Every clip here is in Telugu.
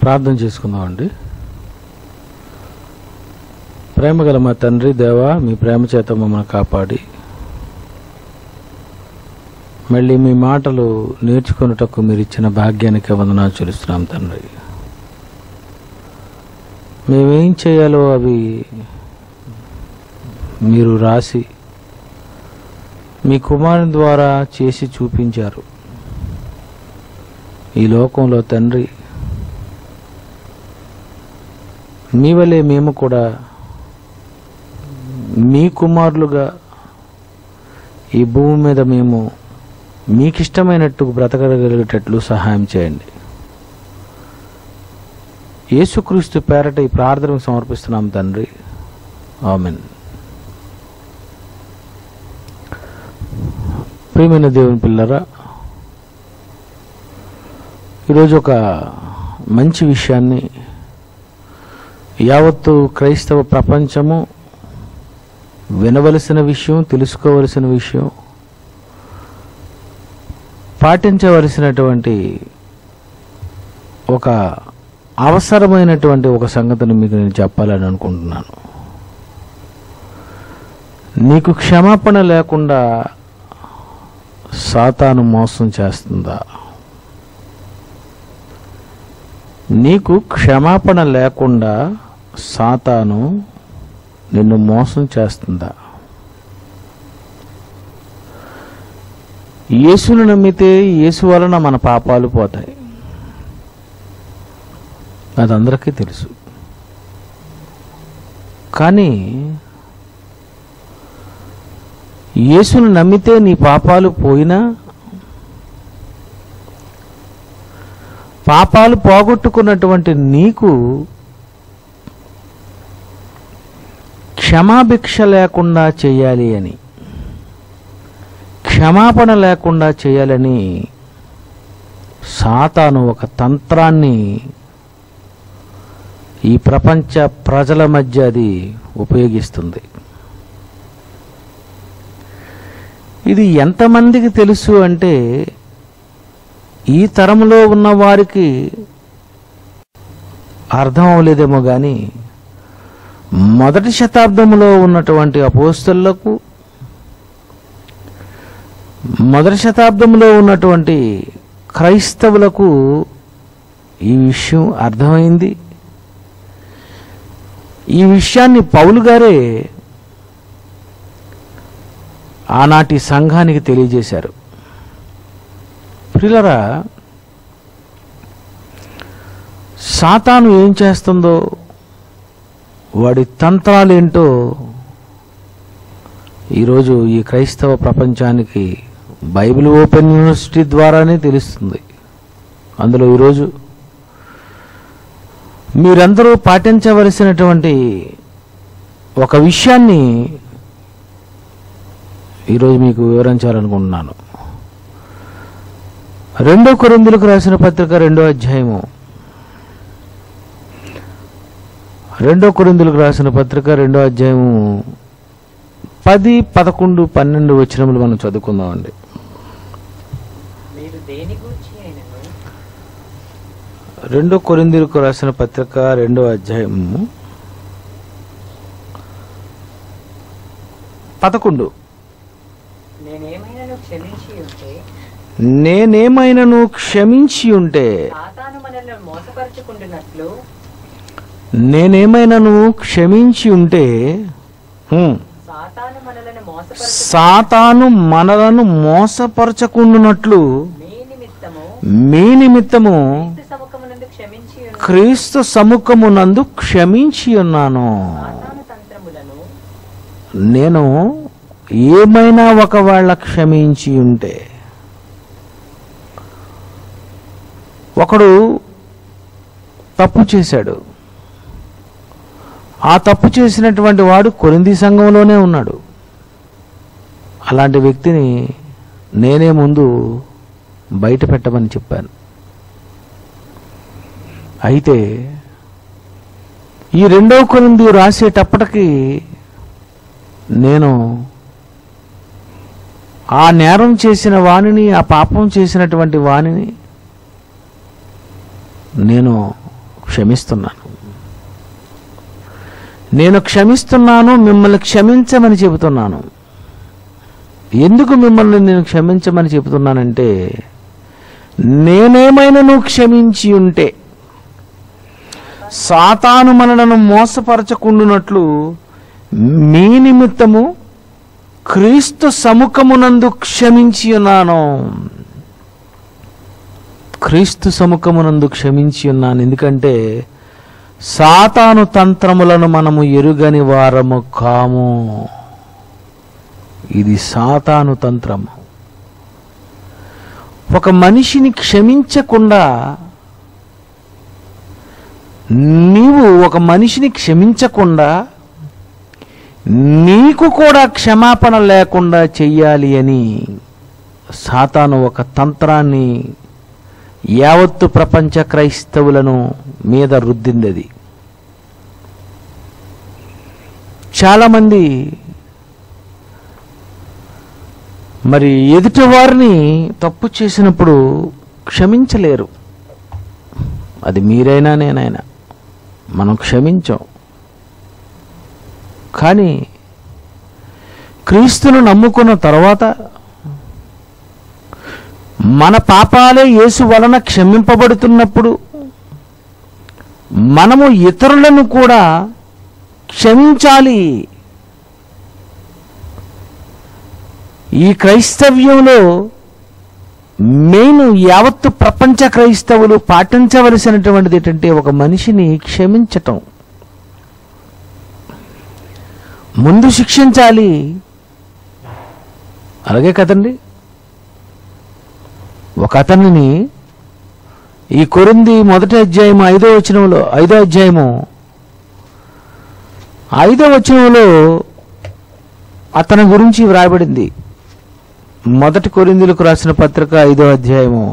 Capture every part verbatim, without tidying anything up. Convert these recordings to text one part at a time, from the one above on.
ప్రార్థన చేసుకుందామండి. ప్రేమగల మా తండ్రి దేవా, మీ ప్రేమ చేత మమ్మల్ని కాపాడి మళ్ళీ మీ మాటలు నేర్చుకున్నటకు మీరు ఇచ్చిన భాగ్యానికి వందనాలు చెల్లిస్తున్నాం తండ్రి. మేమేం చేయాలో అవి మీరు రాసి మీ కుమారుని ద్వారా చేసి చూపించారు. ఈ లోకంలో తండ్రి మీ వలె మేము కూడా మీ కుమారులుగా ఈ భూమి మీద మేము మీకు ఇష్టమైనట్టు బ్రతకగలిగేటట్లు సహాయం చేయండి. యేసుక్రీస్తు పేరట ఈ ప్రార్థనకు సమర్పిస్తున్నాం తండ్రి, ఆమేన్. ప్రియమైన దేవుని పిల్లరా, ఈరోజు ఒక మంచి విషయాన్ని యావత్తు క్రైస్తవ ప్రపంచము వినవలసిన విషయం, తెలుసుకోవలసిన విషయం, పాటించవలసినటువంటి ఒక అవసరమైనటువంటి ఒక సంగతిని మీకు నేను చెప్పాలని అనుకుంటున్నాను. నీకు క్షమాపణ లేకుండా సాతాను మోసం చేస్తుందా? నీకు క్షమాపణ లేకుండా సాతాను నిన్ను మోసం చేస్తుందా? యేసును నమ్మితే యేసు వలన మన పాపాలు పోతాయి, అది అందరికీ తెలుసు. కానీ యేసును నమ్మితే నీ పాపాలు పోయినా, పాపాలు పోగొట్టుకున్నటువంటి నీకు క్షమాభిక్ష లేకుండా చేయాలి అని, క్షమాపణ లేకుండా చేయాలని సాతాను ఒక తంత్రాన్ని ఈ ప్రపంచ ప్రజల మధ్య అది ఉపయోగిస్తుంది. ఇది ఎంతమందికి తెలుసు అంటే, ఈ తరంలో ఉన్న వారికి అర్థం అవ్వలేదేమో కానీ మొదటి శతాబ్దంలో ఉన్నటువంటి అపోస్తలులకు, మొదటి శతాబ్దంలో ఉన్నటువంటి క్రైస్తవులకు ఈ విషయం అర్థమైంది. ఈ విషయాన్ని పౌలు గారే ఆనాటి సంఘానికి తెలియజేశారు. ప్రియులారా, సాతాను ఏం చేస్తుందో, వాడి తంత్రాలేంటో ఈరోజు ఈ క్రైస్తవ ప్రపంచానికి బైబిల్ ఓపెన్ యూనివర్సిటీ ద్వారానే తెలుస్తుంది. అందులో ఈరోజు మీరందరూ పాటించవలసినటువంటి ఒక విషయాన్ని ఈరోజు మీకు వివరించాలనుకుంటున్నాను. రెండో కొరింథీయులకు రాసిన పత్రిక రెండో అధ్యాయము రెండో కొరింథీయులకు రాసిన పత్రిక రెండో అధ్యాయము పది, పదకొండు, పన్నెండు వచనములు మనం చదువుకుందామండి. రెండో కొరింథీయులకు రాసిన పత్రిక రెండో అధ్యాయము పదకొండు. నేనేమైనను క్షమించి ఉంటే నేనేమైనను క్షమించి ఉంటే సాతాను మనలను మోసపరచకుండునట్లు మీ నిమిత్తము క్రీస్తు సముఖమునందు క్షమించి ఉన్నాను. నేను ఏమైనా ఒకవేళ క్షమించి ఉంటే, ఒకడు తప్పు చేశాడు, ఆ తప్పు చేసినటువంటి వాడు కొరింథీ సంఘంలోనే ఉన్నాడు. అలాంటి వ్యక్తిని నేనే ముందు బయట పెట్టమని చెప్పాను. అయితే ఈ రెండవ కొరింథీ రాసేటప్పటికి నేను ఆ నేరం చేసిన వానిని, ఆ పాపం చేసినటువంటి వానిని నేను క్షమిస్తున్నాను. నేను క్షమిస్తున్నాను, మిమ్మల్ని క్షమించమని చెబుతున్నాను. ఎందుకు మిమ్మల్ని నేను క్షమించమని చెబుతున్నానంటే, నేనేమైనా నువ్వు క్షమించి ఉంటే సాతాను మనలను మోసపరచకుండునట్లు మీ నిమిత్తము క్రీస్తు సముఖమునందు క్షమించి ఉన్నాను. క్రీస్తు సముఖమునందు క్షమించి ఉన్నాను. ఎందుకంటే సాతాను తంత్రములను మనము ఎరుగని వారము కాము. ఇది సాతాను తంత్రము. ఒక మనిషిని క్షమించకుండా, నీవు ఒక మనిషిని క్షమించకుండా నీకు కూడా క్షమాపణ లేకుండా చెయ్యాలి అని సాతాను ఒక తంత్రాన్ని యావత్తు ప్రపంచ క్రైస్తవులను మీద రుద్దింది. అది చాలామంది మరి ఎదుటి వారిని తప్పు చేసినప్పుడు క్షమించలేరు. అది మీరైనా నేనైనా మనం క్షమించాం. కానీ క్రీస్తును నమ్ముకున్న తర్వాత మన పాపాలే యేసు వలన క్షమింపబడుతున్నప్పుడు మనము ఇతరులను కూడా క్షమించాలి. ఈ క్రైస్తవ్యంలో మెయిన్ యావత్తు ప్రపంచ క్రైస్తవులు పాటించవలసినటువంటిది ఏంటంటే ఒక మనిషిని క్షమించటం. ముందు శిక్షించాలి. అలాగే కదండి, ఒక అతనిని ఈ కొరింథీ మొదటి అధ్యాయము ఐదో వచనంలో ఐదో అధ్యాయము ఐదో వచనంలో అతని గురించి వ్రాయబడింది. మొదటి కొరింథీయులకు రాసిన పత్రిక ఐదో అధ్యాయము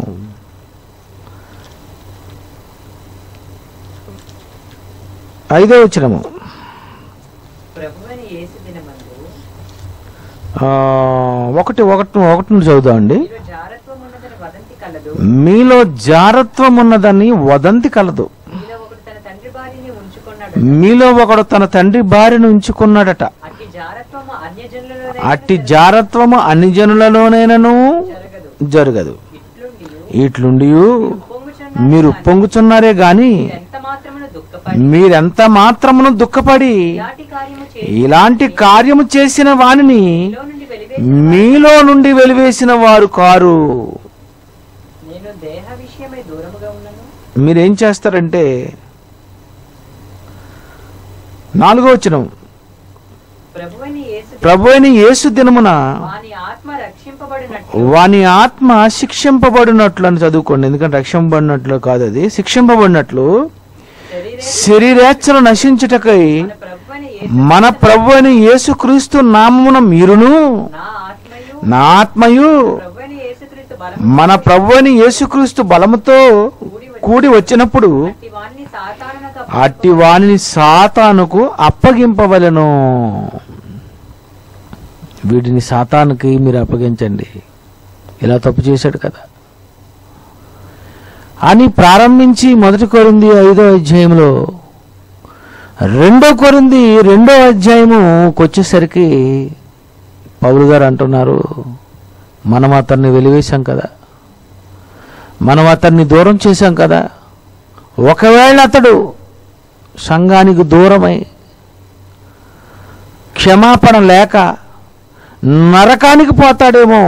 ఐదో వచనము. ఒకటి ఒకటి ఒకటి నుండి చదువుదామండి. మీలో జారత్వం ఉన్నదని వదంతి కలదు. మీలో ఒకడు తన తండ్రి భార్యను ఉంచుకున్నాడట. అట్టి జారత్వము అన్ని జనులలోనైనను జరగదు. ఇట్లుండి మీరు పొంగుచున్నారే గాని మీరెంత మాత్రమును దుఃఖపడి ఇలాంటి కార్యము చేసిన వానిని మీలో నుండి వెలివేసిన వారు కారు. మీరేం చేస్తారంటే, నాలుగో వచనం, ప్రభువైన యేసు దినమున వాని ఆత్మ శిక్షింపబడినట్లు అని చదువుకోండి. ఎందుకంటే రక్షింపబడినట్లు కాదు, అది శిక్షింపబడినట్లు శరీరేచ్ఛలు నశించుటకై మన ప్రభువైన యేసుక్రీస్తు నామమున మీరును నా ఆత్మయు మన ప్రభువైన యేసుక్రీస్తు బలముతో కూడి వచ్చినప్పుడు అట్టి వానిని సాతానుకు అప్పగింపవలెను. వీటిని సాతానుకి మీరు అప్పగించండి, ఇలా తప్పు చేశాడు కదా అని ప్రారంభించి మొదటి కొరింథీ ఐదో అధ్యాయంలో రెండో కొరింథీ రెండో అధ్యాయముకి వచ్చేసరికి పౌలు గారు అంటున్నారు, మనం అతన్ని వెలివేశాం కదా, మనం అతన్ని దూరం చేశాం కదా. ఒకవేళ అతడు సంఘానికి దూరమై క్షమాపణ లేక నరకానికి పోతాడేమో.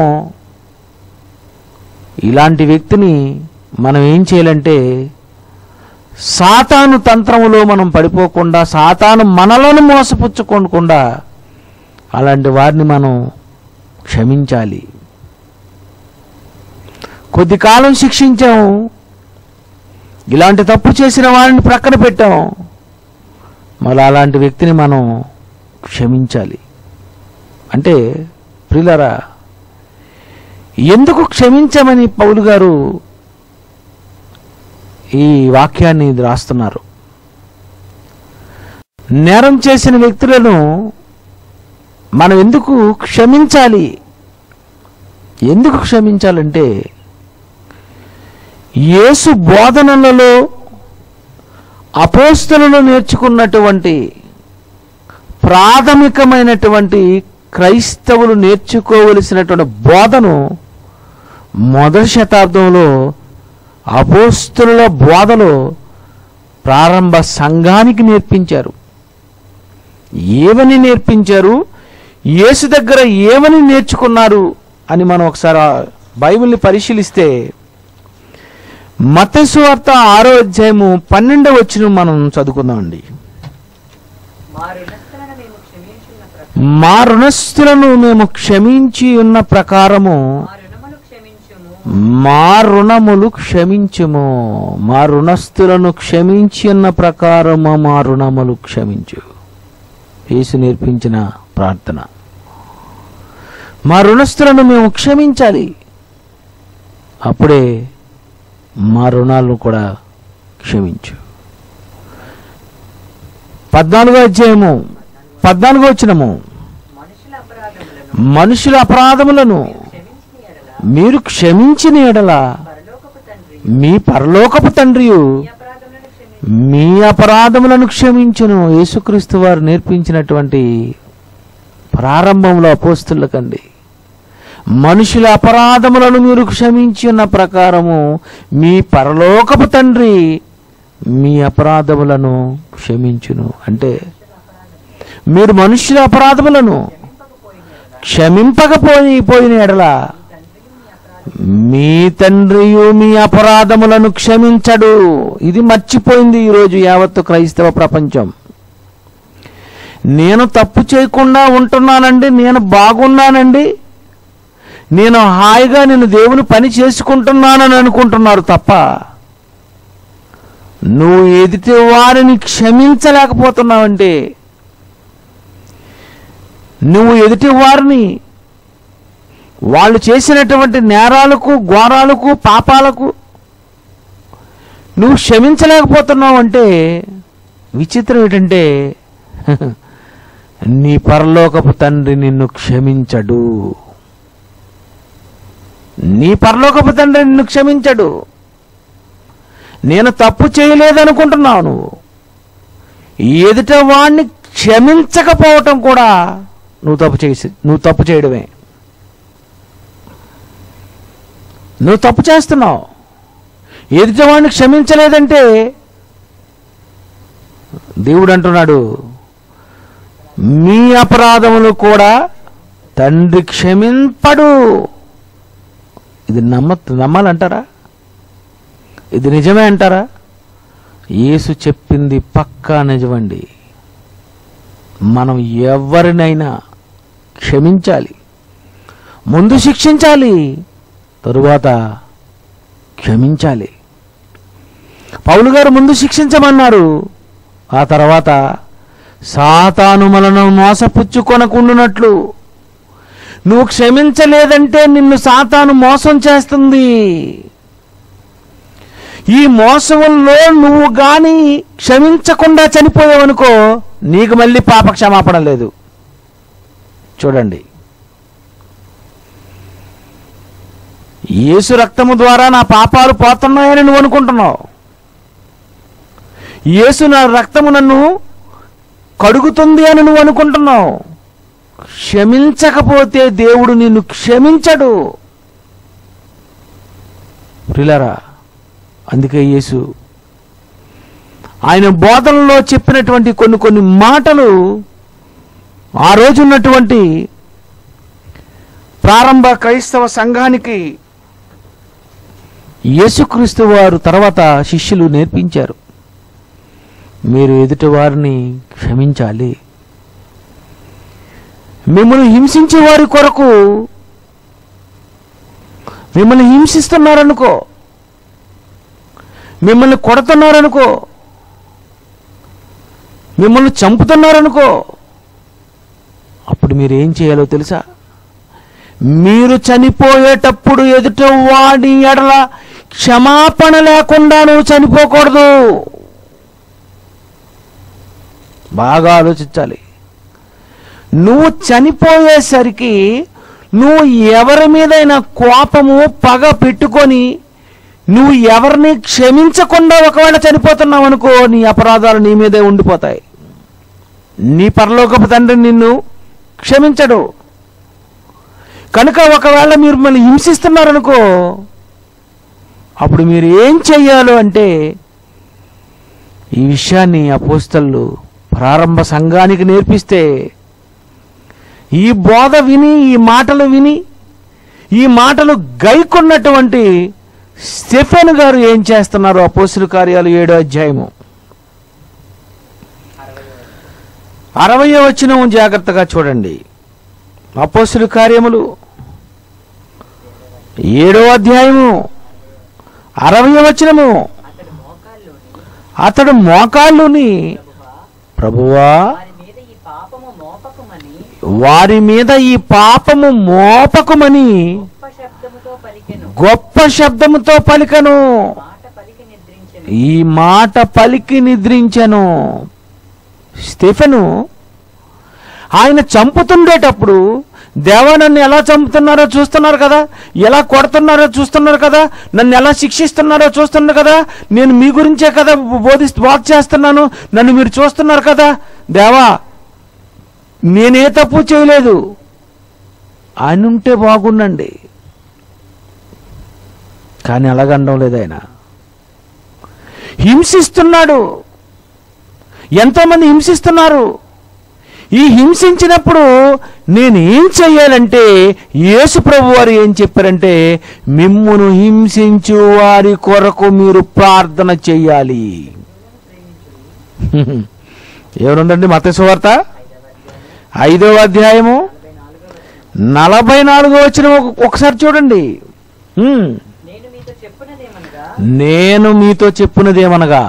ఇలాంటి వ్యక్తిని మనం ఏం చేయాలంటే, సాతాను తంత్రములో మనం పడిపోకుండా, సాతాను మనలను మోసపుచ్చుకోకుండా అలాంటి వారిని మనం క్షమించాలి. కొద్ది కాలం శిక్షించాము, ఇలాంటి తప్పు చేసిన వారిని ప్రక్కన పెట్టాం, మళ్ళీ అలాంటి వ్యక్తిని మనం క్షమించాలి. అంటే ప్రియులారా, ఎందుకు క్షమించమని పౌలు గారు ఈ వాక్యాన్ని రాస్తున్నారు? నేరం చేసిన వ్యక్తులను మనం ఎందుకు క్షమించాలి? ఎందుకు క్షమించాలంటే, యేసు బోధనలలో అపోస్తలులు నేర్చుకున్నటువంటి ప్రాథమికమైనటువంటి క్రైస్తవులు నేర్చుకోవలసినటువంటి బోధను మొదటి శతాబ్దంలో అపోస్తలుల బోధలో ప్రారంభ సంఘానికి నేర్పించారు. ఏమని నేర్పించారు, యేసు దగ్గర ఏమని నేర్చుకున్నారు అని మనం ఒకసారి బైబిల్ని పరిశీలిస్తే మత్తయి సువార్త ఆరో అధ్యాయము పన్నెండవ వచనం మనం చదువుకుందామండి. మా రుణస్థులను మేము క్షమించి ఉన్న ప్రకారము మా రుణములు క్షమించుము. మా రుణస్థులను క్షమించి ఉన్న ప్రకారము మా రుణములు క్షమించు. యేసు నేర్పించిన ప్రార్థన. మా రుణస్థులను మేము క్షమించాలి, అప్పుడే మా రుణాలను కూడా క్షమించు. పద్నాలుగో అధ్యాయము పద్నాలుగో వచనము, మనుషుల అపరాధములను మీరు క్షమించిన ఎడల మీ పరలోకపు తండ్రియు మీ అపరాధములను క్షమించును. యేసుక్రీస్తు వారు నేర్పించినటువంటి ప్రారంభంలో అపోస్తలులకండి, మనుషుల అపరాధములను మీరు క్షమించి ఉన్న ప్రకారము మీ పరలోకపు తండ్రి మీ అపరాధములను క్షమించును. అంటే మీరు మనుషుల అపరాధములను క్షమింపకపోయి పోయిన ఎడల మీ తండ్రియు మీ అపరాధములను క్షమించడు. ఇది మర్చిపోయింది ఈరోజు యావత్తు క్రైస్తవ ప్రపంచం. నేను తప్పు చేయకుండా ఉంటున్నానండి, నేను బాగున్నానండి, నేను హాయిగా నేను దేవుని పని చేసుకుంటున్నానని అనుకుంటున్నారు తప్ప నువ్వు ఎదుటి వారిని క్షమించలేకపోతున్నావంటే, నువ్వు ఎదుటి వారిని వాళ్ళు చేసినటువంటి నేరాలకు ఘోరాలకు పాపాలకు నువ్వు క్షమించలేకపోతున్నావు అంటే విచిత్రం ఏంటంటే నీ పరలోకపు తండ్రి నిన్ను క్షమించడు. నీ పరలోకపు తండ్రి నిన్ను క్షమించడు. నేను తప్పు చేయలేదనుకుంటున్నావు, నువ్వు ఎదుట వాడిని క్షమించకపోవటం కూడా నువ్వు తప్పు చేసి నువ్వు తప్పు చేయడమే. నువ్వు తప్పు చేస్తున్నావు. ఎదుటివాడిని క్షమించలేదంటే దేవుడు అంటున్నాడు, మీ అపరాధములు కూడా తండ్రి క్షమింపడు. ఇది నమ్మ నమ్మాలంటారా? ఇది నిజమే అంటారా? యేసు చెప్పింది పక్కా నిజమండి. మనం ఎవరినైనా క్షమించాలి, ముందు శిక్షించాలి, తరువాత క్షమించాలి. పౌలు గారు ముందు శిక్షించమన్నారు, ఆ తర్వాత సాతాను మనను మోసపుచ్చుకొనకుండునట్లు నువ్వు క్షమించలేదంటే నిన్ను సాతాను మోసం చేస్తుంది. ఈ మోసంలో నువ్వు గాని క్షమించకుండా చనిపోయావనుకో, నీకు మళ్ళీ పాప క్షమాపణ లేదు. చూడండి, యేసు రక్తము ద్వారా నా పాపాలు పోతున్నాయని నువ్వు అనుకుంటున్నావు. యేసు నా రక్తము నన్ను కడుగుతుంది అని నువ్వు అనుకుంటున్నావు. క్షమించకపోతే దేవుడు నిన్ను క్షమించడు. ప్రియులారా, అందుకే యేసు ఆయన బోధనలో చెప్పినటువంటి కొన్ని కొన్ని మాటలు ఆ రోజు ఉన్నటువంటి ప్రారంభ క్రైస్తవ సంఘానికి యేసుక్రీస్తు వారు తర్వాత శిష్యులు నేర్పించారు. మీరు ఎదుటి వారిని క్షమించాలి. మిమ్మల్ని హింసించే వారి కొరకు, మిమ్మల్ని హింసిస్తున్నారనుకో, మిమ్మల్ని కొడుతున్నారనుకో, మిమ్మల్ని చంపుతున్నారనుకో, అప్పుడు మీరు ఏం చేయాలో తెలుసా? మీరు చనిపోయేటప్పుడు ఎదుట వాడి ఎడల క్షమాపణ లేకుండా నువ్వు చనిపోకూడదు. బాగా ఆలోచించాలి. నువ్వు చనిపోయేసరికి నువ్వు ఎవరి మీదైనా కోపము పగ పెట్టుకొని నువ్వు ఎవరిని క్షమించకుండా ఒకవేళ చనిపోతున్నావు అనుకో, నీ అపరాధాలు నీ మీదే ఉండిపోతాయి. నీ పరలోకపు తండ్రి నిన్ను క్షమించడు. కనుక ఒకవేళ మీరు మిమ్మల్ని హింసిస్తున్నారనుకో, అప్పుడు మీరు ఏం చెయ్యాలో అంటే, ఈ విషయాన్ని అపోస్తలులు ప్రారంభ సంఘానికి నేర్పిస్తే, ఈ బోధ విని, ఈ మాటలు విని, ఈ మాటలు గైకొన్నటువంటి స్టెఫెను గారు ఏం చేస్తున్నారు? అపోస్తలుల కార్యాలు ఏడో అధ్యాయము అరవయో వచనం జాగ్రత్తగా చూడండి. అపోస్తలుల కార్యములు ఏడో అధ్యాయము అరవయో వచనము. అతడు మోకాళ్ళుని, ప్రభువా వారి మీద ఈ పాపము మోపకుమని గొప్ప శబ్దముతో పలికను. ఈ మాట పలికి నిద్రించెను. స్టెఫెను ఆయన చంపుతుండేటప్పుడు, దేవా నన్ను ఎలా చంపుతున్నారో చూస్తున్నారు కదా, ఎలా కొడుతున్నారో చూస్తున్నారు కదా, నన్ను ఎలా శిక్షిస్తున్నారో చూస్తున్నారు కదా, నేను మీ గురించే కదా బోధి బోధ చేస్తున్నాను, నన్ను మీరు చూస్తున్నారు కదా, దేవా నేనే తప్పు చేయలేదు అని ఉంటే బాగుండండి. కానీ అలాగనడం లేదు. ఆయన హింసిస్తున్నాడు. ఎంతోమంది హింసిస్తున్నారు. ఈ హింసించినప్పుడు నేనేం చెయ్యాలంటే, యేసు ప్రభు వారు ఏం చెప్పారంటే, మిమ్మును హింసించు వారి కొరకు మీరు ప్రార్థన చెయ్యాలి. ఎవరుందండి? మత్తయి సువార్త ఐదవ అధ్యాయము నలభై నాలుగో వచ్చిన ఒకసారి చూడండి. నేను మీతో చెప్పున్నదేమనగా,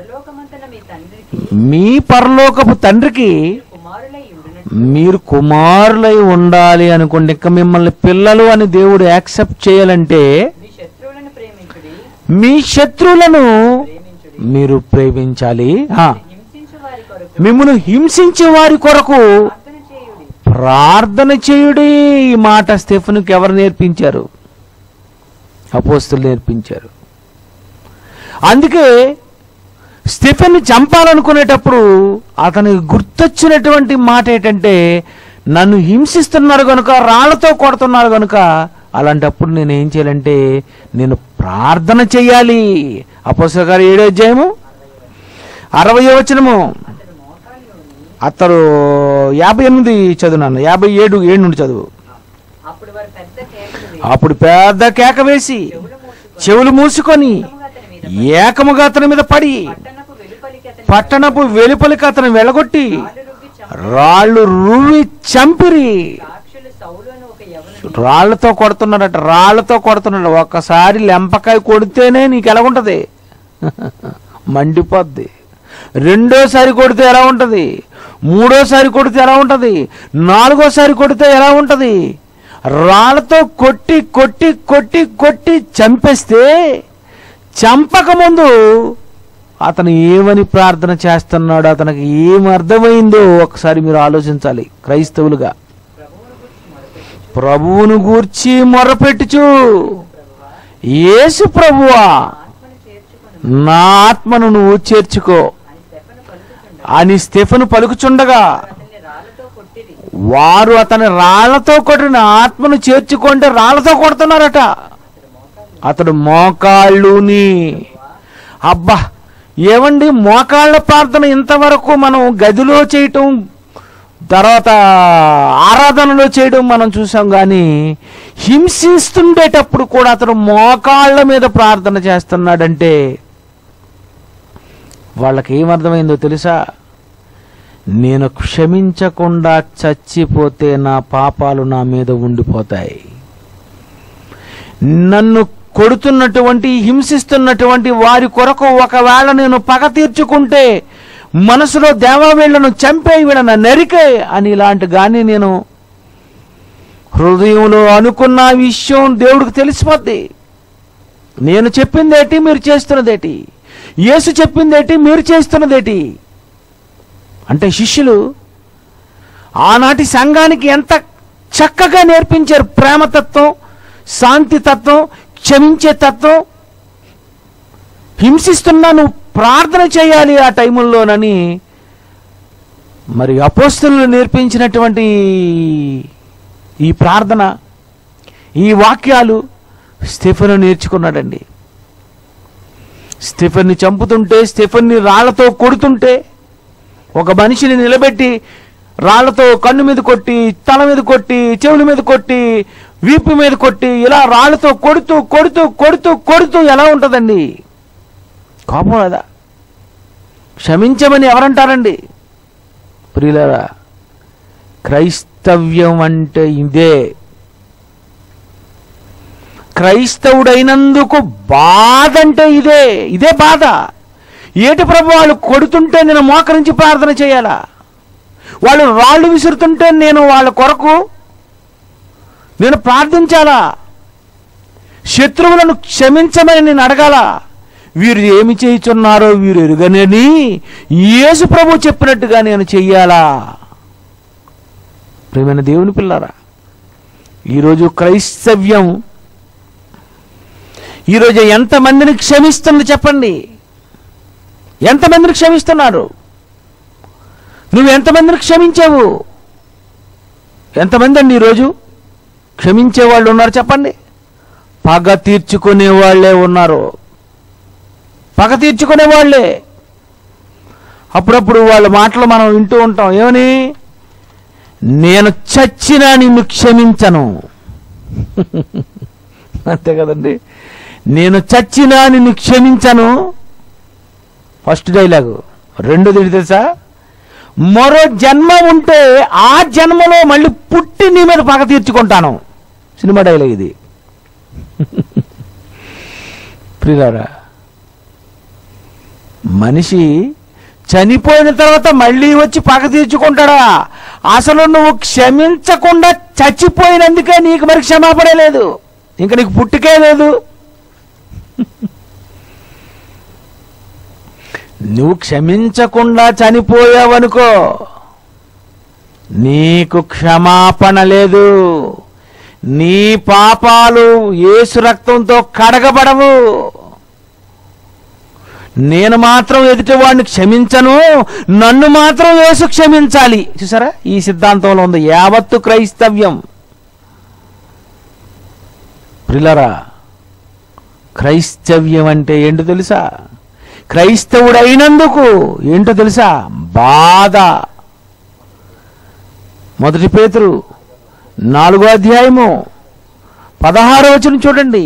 మీ పరలోకపు తండ్రికి మీరు కుమారులై ఉండాలి అనుకోండి. ఇంకా మిమ్మల్ని పిల్లలు అని దేవుడు యాక్సెప్ట్ చేయాలంటే, మీ శత్రువులను మీరు ప్రేమించాలి, మిమ్మల్ని హింసించే వారి కొరకు ప్రార్థన చేయుడి. ఈ మాట స్టెఫెనుకి ఎవరు నేర్పించారు? అపోస్తలులు నేర్పించారు. అందుకే స్టెఫెన్ని చంపాలనుకునేటప్పుడు అతనికి గుర్తొచ్చినటువంటి మాట ఏంటంటే, నన్ను హింసిస్తున్నారు కనుక, రాళ్లతో కొడుతున్నారు కనుక, అలాంటప్పుడు నేను ఏం చేయాలంటే నేను ప్రార్థన చెయ్యాలి. అపోస్తలుల కార్యాలు ఏడో అధ్యాయము అరవయో వచనము. అతడు యాభై ఎనిమిది చదువునాను, యాభై ఏడు ఏడు నుండి చదువు. అప్పుడు పెద్ద కేక వేసి చెవులు మూసుకొని ఏకముగా అతని మీద పడి పట్టణపు వెలుపలికి అతను వెలగొట్టి రాళ్ళు రువి చంపిరి. రాళ్లతో కొడుతున్నాడట, రాళ్లతో కొడుతున్నాడు. ఒక్కసారి లెంపకాయ కొడితేనే నీకు ఎలాగుంటది? మండిపోద్ది. రెండోసారి కొడితే ఎలా ఉంటది? మూడోసారి కొడితే ఎలా ఉంటది? నాలుగోసారి కొడితే ఎలా ఉంటది? రాళ్లతో కొట్టి కొట్టి కొట్టి కొట్టి చంపేస్తే, చంపకముందు అతను ఏమని ప్రార్థన చేస్తున్నాడో, అతనికి ఏం అర్థమైందో ఒకసారి మీరు ఆలోచించాలి. క్రైస్తవులుగా ప్రభువును గూర్చి మొరపెట్టుచు, యేసు ప్రభువా నా ఆత్మను నువ్వు చేర్చుకో అని స్టెఫెను పలుకుచుండగా, వారు అతని రాళ్లతో కొట్టిన ఆత్మను చేర్చుకుంటే రాళ్లతో కొడుతున్నారట. అతడు మోకాళ్ళుని. అబ్బా, ఏమండి మోకాళ్ళ ప్రార్థన ఇంతవరకు మనం గదిలో చేయటం, తర్వాత ఆరాధనలో చేయడం మనం చూసాం. కానీ హింసిస్తుండేటప్పుడు కూడా అతడు మోకాళ్ళ మీద ప్రార్థన చేస్తున్నాడంటే వాళ్ళకి ఏమర్థమైందో తెలుసా? నేను క్షమించకుండా చచ్చిపోతే నా పాపాలు నా మీద ఉండిపోతాయి. నన్ను కొడుతున్నటువంటి, హింసిస్తున్నటువంటి వారి కొరకు ఒకవేళ నేను పగ తీర్చుకుంటే, మనసులో దేవా వీళ్ళను చంపే, వీళ్ళను నరికే అని ఇలాంటి కానీ నేను హృదయంలో అనుకున్న విషయం దేవుడికి తెలిసిపోద్ది. నేను చెప్పిందేటి, మీరు చేస్తున్నదేటి, యేసు చెప్పిందేటి, మీరు చేస్తున్నదేటి. అంటే శిష్యులు ఆనాటి సంఘానికి ఎంత చక్కగా నేర్పించారు ప్రేమతత్వం, శాంతి తత్వం, క్షమించే తత్వం, హింసిస్తున్నా నువ్వు ప్రార్థన చేయాలి ఆ టైముల్లోనని మరి అపోస్తలులు నేర్పించినటువంటి ఈ ప్రార్థన, ఈ వాక్యాలు స్టెఫెను నేర్చుకున్నాడండి. స్టెఫెన్ని చంపుతుంటే, స్టెఫెన్ని రాళ్లతో కొడుతుంటే, ఒక మనిషిని నిలబెట్టి రాళ్లతో కన్ను మీద కొట్టి, తల మీద కొట్టి, చెవుల మీద కొట్టి, వీపు మీద కొట్టి, ఇలా రాళ్లతో కొడుతూ కొడుతూ కొడుతూ కొడుతూ ఎలా ఉంటుందండి? కోపం లేదా? క్షమించమని ఎవరంటారండి? ప్రియులారా, క్రైస్తవ్యం అంటే ఇదే. క్రైస్తవుడైనందుకు బాధ అంటే ఇదే. ఇదే బాధ. ఏటి ప్రభు, వాళ్ళు కొడుతుంటే నేను మోకరించి ప్రార్థన చేయాలా? వాళ్ళు రాళ్ళు విసురుతుంటే నేను వాళ్ళ కొరకు నేను ప్రార్థించాలా? శత్రువులను క్షమించమని నేను అడగాల? వీరు ఏమి చేయుచున్నారో వీరు ఎరుగనని యేసు ప్రభు చెప్పినట్టుగా నేను చెయ్యాలా? ప్రియమైన దేవుని పిల్లారా, ఈరోజు క్రైస్తవ్యం ఈరోజు ఎంతమందిని క్షమిస్తుంది చెప్పండి? ఎంతమందిని క్షమిస్తున్నారు? నువ్వు ఎంతమందిని క్షమించావు? ఎంతమంది అండి ఈరోజు క్షమించే వాళ్ళు ఉన్నారు చెప్పండి? పగ తీర్చుకునే వాళ్ళే ఉన్నారు. పగ తీర్చుకునే వాళ్ళే. అప్పుడప్పుడు వాళ్ళ మాటలు మనం వింటూ ఉంటాం. ఏమని? నేను చచ్చినా నిన్ను క్షమించను. అంతే కదండి. నేను చచ్చినా నిన్ను క్షమించను ఫస్ట్ డైలాగు. రెండోది ఏంటి తెలుసా? మరో జన్మ ఉంటే ఆ జన్మలో మళ్ళీ పుట్టి నీ మీద పగ తీర్చుకుంటాను. సినిమా డైలాగ్ ఇది. ప్రియులారా, మనిషి చనిపోయిన తర్వాత మళ్ళీ వచ్చి పగ తీర్చుకుంటాడా? అసలు నువ్వు క్షమించకుండా చచ్చిపోయినందుకే నీకు మరి క్షమాపణ లేదు, ఇంకా నీకు పుట్టుకే లేదు. నువ్వు క్షమించకుండా చనిపోయావనుకో, నీకు క్షమాపణ లేదు. నీ పాపాలు యేసు రక్తంతో కడగబడవు. నేను మాత్రం ఎదుటివాడిని క్షమించను, నన్ను మాత్రం యేసు క్షమించాలి. చూసారా, ఈ సిద్ధాంతంలో ఉంది యావత్తు క్రైస్తవ్యం. ప్రియులారా, క్రైస్తవ్యం అంటే ఏంటో తెలుసా? క్రైస్తవుడైనందుకు ఏంటో తెలుసా? బాధ. మొదటి పేతురు నాలుగో అధ్యాయము పదహారో వచనం చూడండి.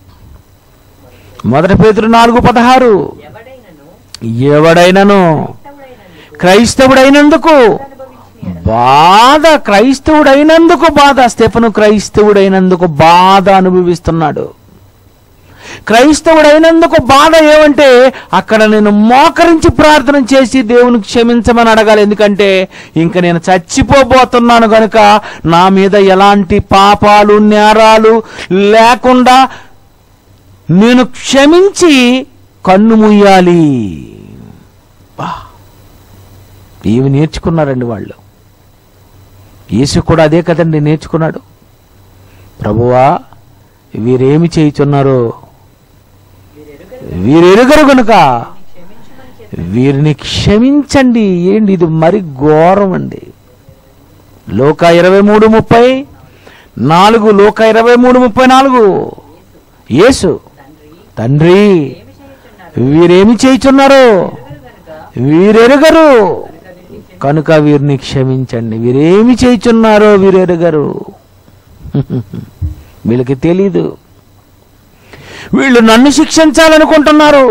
మొదటి పేతురు నాలుగు పదహారు. ఎవడైనను క్రైస్తవుడైనందుకు బాధ. క్రైస్తవుడైనందుకు బాధ. స్టెఫెను క్రైస్తవుడైనందుకు బాధ అనుభవిస్తున్నాడు. క్రైస్తవుడైనందుకు బాధ ఏమంటే, అక్కడ నేను మోకరించి ప్రార్థన చేసి దేవునికి క్షమించమని అడగాలి. ఎందుకంటే ఇంక నేను చచ్చిపోబోతున్నాను గనుక నా మీద ఎలాంటి పాపాలు నేరాలు లేకుండా నేను క్షమించి కన్ను ముయ్యాలి. ఏమి నేర్చుకున్నారండి వాళ్ళు? యేసు కూడా అదే కదండి నేర్చుకున్నాడు. ప్రభువా, వీరేమి చేయుచున్నారో వీరెరుగరు గనుక వీరిని క్షమించండి. ఏంటి ఇది? మరి ఘోరం అండి. లోక ఇరవై మూడు ముప్పై నాలుగు లోక ఇరవై మూడు ముప్పై నాలుగు యేసు, తండ్రి వీరేమి చేయుచున్నారో వీరెరుగరు కనుక వీరిని క్షమించండి. వీరేమి చేయుచున్నారో వీరెరుగరు. వీళ్ళకి తెలీదు. వీళ్ళు నన్ను శిక్షించాలనుకుంటున్నారు.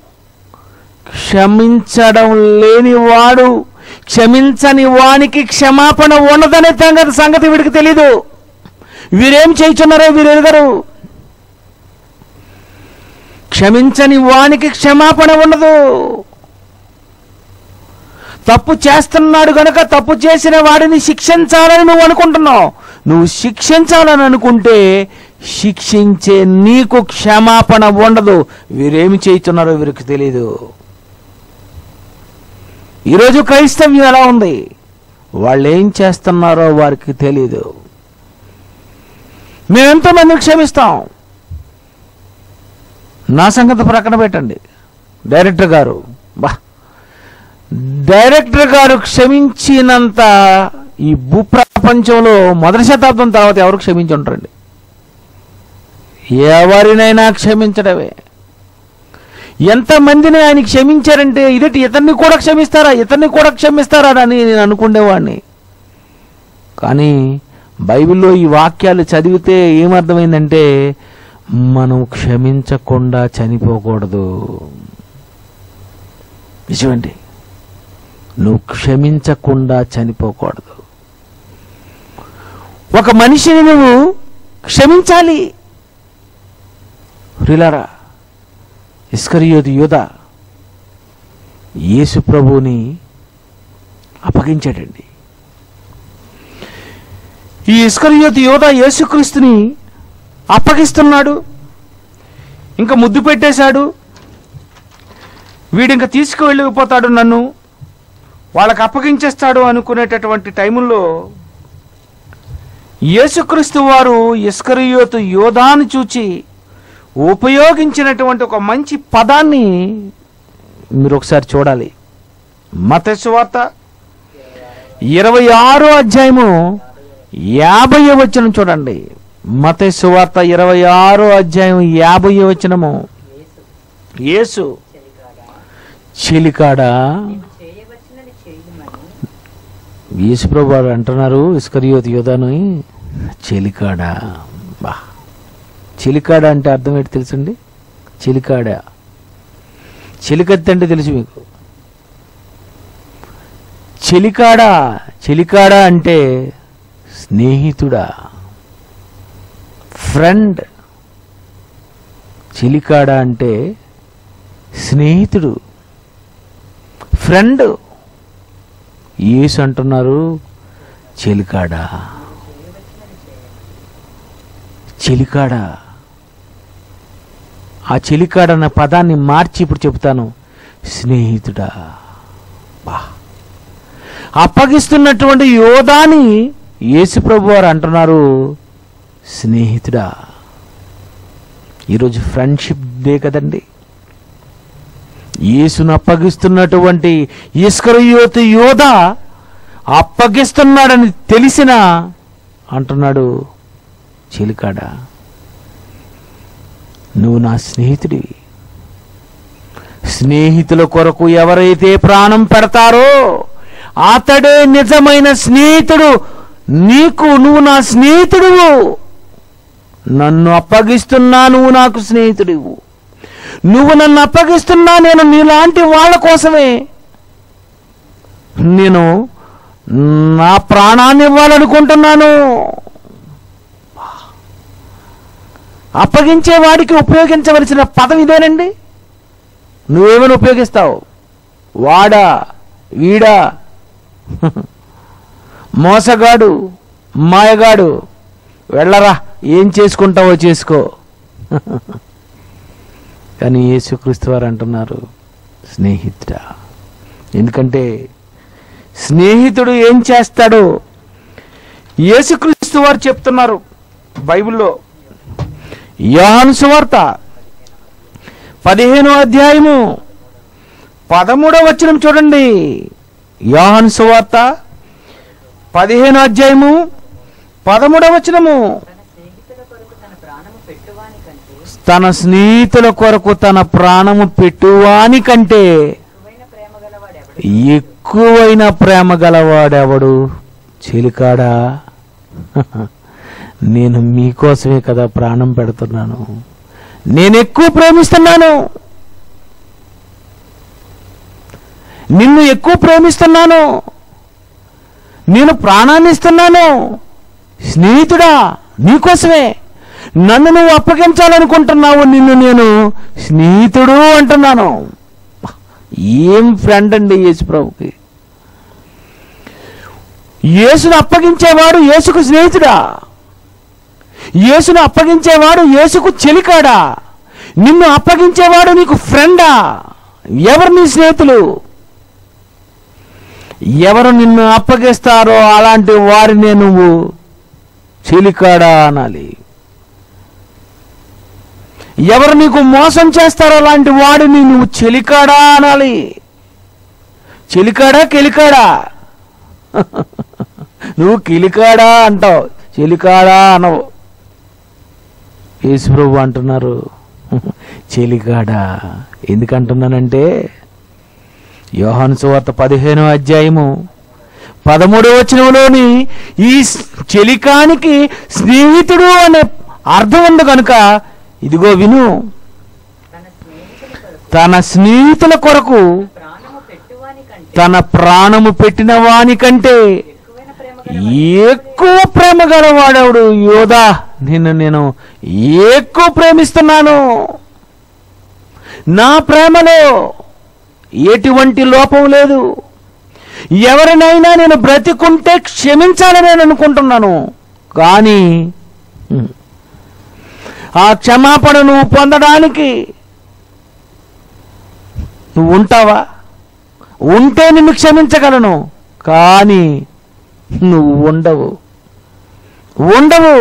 క్షమించడం లేని వాడు, క్షమించని వానికి క్షమాపణ ఉండదనే సంగతి సంగతి వీడికి తెలీదు. వీరేం చేయుచున్నారో వీరెరుగరు. క్షమించని వానికి క్షమాపణ ఉండదు. తప్పు చేస్తున్నాడు గనుక తప్పు చేసిన వాడిని శిక్షించాలని నువ్వు అనుకుంటున్నావు. నువ్వు శిక్షించాలని అనుకుంటే శిక్షించే నీకు క్షమాపణ ఉండదు. వీరేమి చేస్తున్నారో వీరికి తెలియదు. ఈరోజు క్రైస్తవ్యం ఎలా ఉంది? వాళ్ళు ఏం చేస్తున్నారో వారికి తెలీదు. మేమెంతో మందిని క్షమిస్తాం. నా సంగతి ప్రక్కన పెట్టండి. డైరెక్టర్ గారు, బా డైరెక్టర్ గారు క్షమించినంత ఈ భూప్రపంచంలో మొదటి శతాబ్దం తర్వాత ఎవరు క్షమించి ఉంటారండి? ఎవరినైనా క్షమించడమే. ఎంతమందిని ఆయన క్షమించారంటే ఇదటి ఇతన్ని కూడా క్షమిస్తారా ఇతన్ని కూడా క్షమిస్తారా అని నేను అనుకునేవాడిని. కానీ బైబిల్లో ఈ వాక్యాలు చదివితే ఏమర్థమైందంటే మనం క్షమించకుండా చనిపోకూడదు. నిజమండి, నువ్వు క్షమించకుండా చనిపోకూడదు. ఒక మనిషిని నువ్వు క్షమించాలి. ప్రియులారా, ఇస్కరియోతు యూదా యేసు ప్రభువుని అప్పగించాడండి. ఈ ఇస్కరియోతు యూదా యేసుక్రీస్తుని అప్పగిస్తున్నాడు. ఇంకా ముద్దు పెట్టేశాడు. వీడింక తీసుకువెళ్ళిపోతాడు, నన్ను వాళ్ళకి అప్పగించేస్తాడు అనుకునేటటువంటి టైముల్లో యేసుక్రీస్తు వారు ఇస్కరియోతు యూదాను చూచి ఉపయోగించినటువంటి ఒక మంచి పదాన్ని మీరు ఒకసారి చూడాలి. మత్తయి సువార్త ఇరవై ఆరో అధ్యాయము యాభై వచనం చూడండి. మత్తయి సువార్త ఇరవై ఆరో అధ్యాయం యాభై వచనము. యేసు చెలికాడా, యేసు ప్రభు వారు అంటున్నారు ఇస్కరియోతు యూదాను చెలికాడా. బా, చెలికాడ అంటే అర్థం ఏంటి తెలుసండి? చెలికాడ, చెలికత్తి అంటే తెలుసు మీకు. చెలికాడ, చెలికాడ అంటే స్నేహితుడా, ఫ్రెండ్. చెలికాడ అంటే స్నేహితుడు, ఫ్రెండ్. యేసు అంటున్నారు చెలికాడ, చెలికాడ. ఆ చెలికాడ అన్న పదాన్ని మార్చి ఇప్పుడు చెప్తాను, స్నేహితుడా. బా, అప్పగిస్తున్నటువంటి యోధాని యేసు ప్రభు వారు అంటున్నారు స్నేహితుడా. ఈరోజు ఫ్రెండ్షిప్ డే కదండి. యేసును అప్పగిస్తున్నటువంటి ఇస్కరియోతు యోధా అప్పగిస్తున్నాడని తెలిసిన అంటున్నాడు చెలికాడ, నువ్వు నా స్నేహితుడివి. స్నేహితుల కొరకు ఎవరైతే ప్రాణం పెడతారో అతడే నిజమైన స్నేహితుడు. నీకు, నువ్వు నా స్నేహితుడువు. నన్ను అప్పగిస్తున్నా, నువ్వు నాకు స్నేహితుడివు. నువ్వు నన్ను అప్పగిస్తున్నా, నేను నీలాంటి వాళ్ళ కోసమే నేను నా ప్రాణాన్ని ఇవ్వాలనుకుంటున్నాను. అప్పగించే వాడికి ఉపయోగించవలసిన పదం ఇదేనండి. నువ్వేమని ఉపయోగిస్తావు? వాడా, వీడా, మోసగాడు, మాయగాడు, వెళ్ళరా, ఏం చేసుకుంటావో చేసుకో. కానీ యేసుక్రీస్తు వారు అంటున్నారు స్నేహితుడా. ఎందుకంటే స్నేహితుడు ఏం చేస్తాడో యేసుక్రీస్తు వారు చెప్తున్నారు బైబిల్లో. యోహాను సువార్త పదిహేనో అధ్యాయము పదమూడవ వచనం చూడండి. యోహాను సువార్త పదిహేనో అధ్యాయము పదమూడవ వచనము. తన స్నేహితుల కొరకు తన ప్రాణము పెట్టువాని కంటే ఎక్కువైన ప్రేమ గలవాడెవడు? చెలికాడా, నేను మీకోసమే కదా ప్రాణం పెడుతున్నాను. నేను ఎక్కువ ప్రేమిస్తున్నాను, నిన్ను ఎక్కువ ప్రేమిస్తున్నాను, నేను ప్రాణాన్ని ఇస్తున్నాను. స్నేహితుడా, నీకోసమే. నన్ను నువ్వు అప్పగించాలనుకుంటున్నావు, నిన్ను నేను స్నేహితుడు అంటున్నాను. ఏం ఫ్రెండ్ అండి యేసు ప్రభుకి. యేసును అప్పగించేవాడు యేసుకు స్నేహితుడా? యేసును అప్పగించేవాడు యేసుకు చెలికాడా? నిన్ను అప్పగించేవాడు నీకు ఫ్రెండా? ఎవరు నీ స్నేహితులు? ఎవరు నిన్ను అప్పగిస్తారో అలాంటి వారినే నువ్వు చెలికాడా అనాలి. ఎవరు నీకు మోసం చేస్తారో అలాంటి వాడిని నువ్వు చెలికాడా అనాలి. చెలికాడా కెలికాడా? నువ్వు కిలికాడా అంటావు, చెలికాడా అనవు. యేసుప్రభు అంటున్నారు చెలికాడా. ఎందుకంటున్నానంటే యోహాను సువార్త పదిహేనో అధ్యాయము పదమూడవ వచనంలోని ఈ చెలికానికి స్నేహితుడు అనే అర్థం ఉంది కనుక ఇదిగో విను, తన స్నేహితుల కొరకు తన ప్రాణము పెట్టిన వాని కంటే ఎక్కువ ప్రేమ గలవాడవుడు యోధా, నిన్ను నేను ఎక్కువ ప్రేమిస్తున్నాను. నా ప్రేమలో ఎటువంటి లోపం లేదు. ఎవరినైనా నేను బ్రతికుంటే క్షమించాలని నేను అనుకుంటున్నాను, కానీ ఆ క్షమాపణ నువ్వు పొందడానికి నువ్వు ఉంటావా? ఉంటే నిన్ను క్షమించగలను, కానీ నువ్వు ఉండవు ఉండవు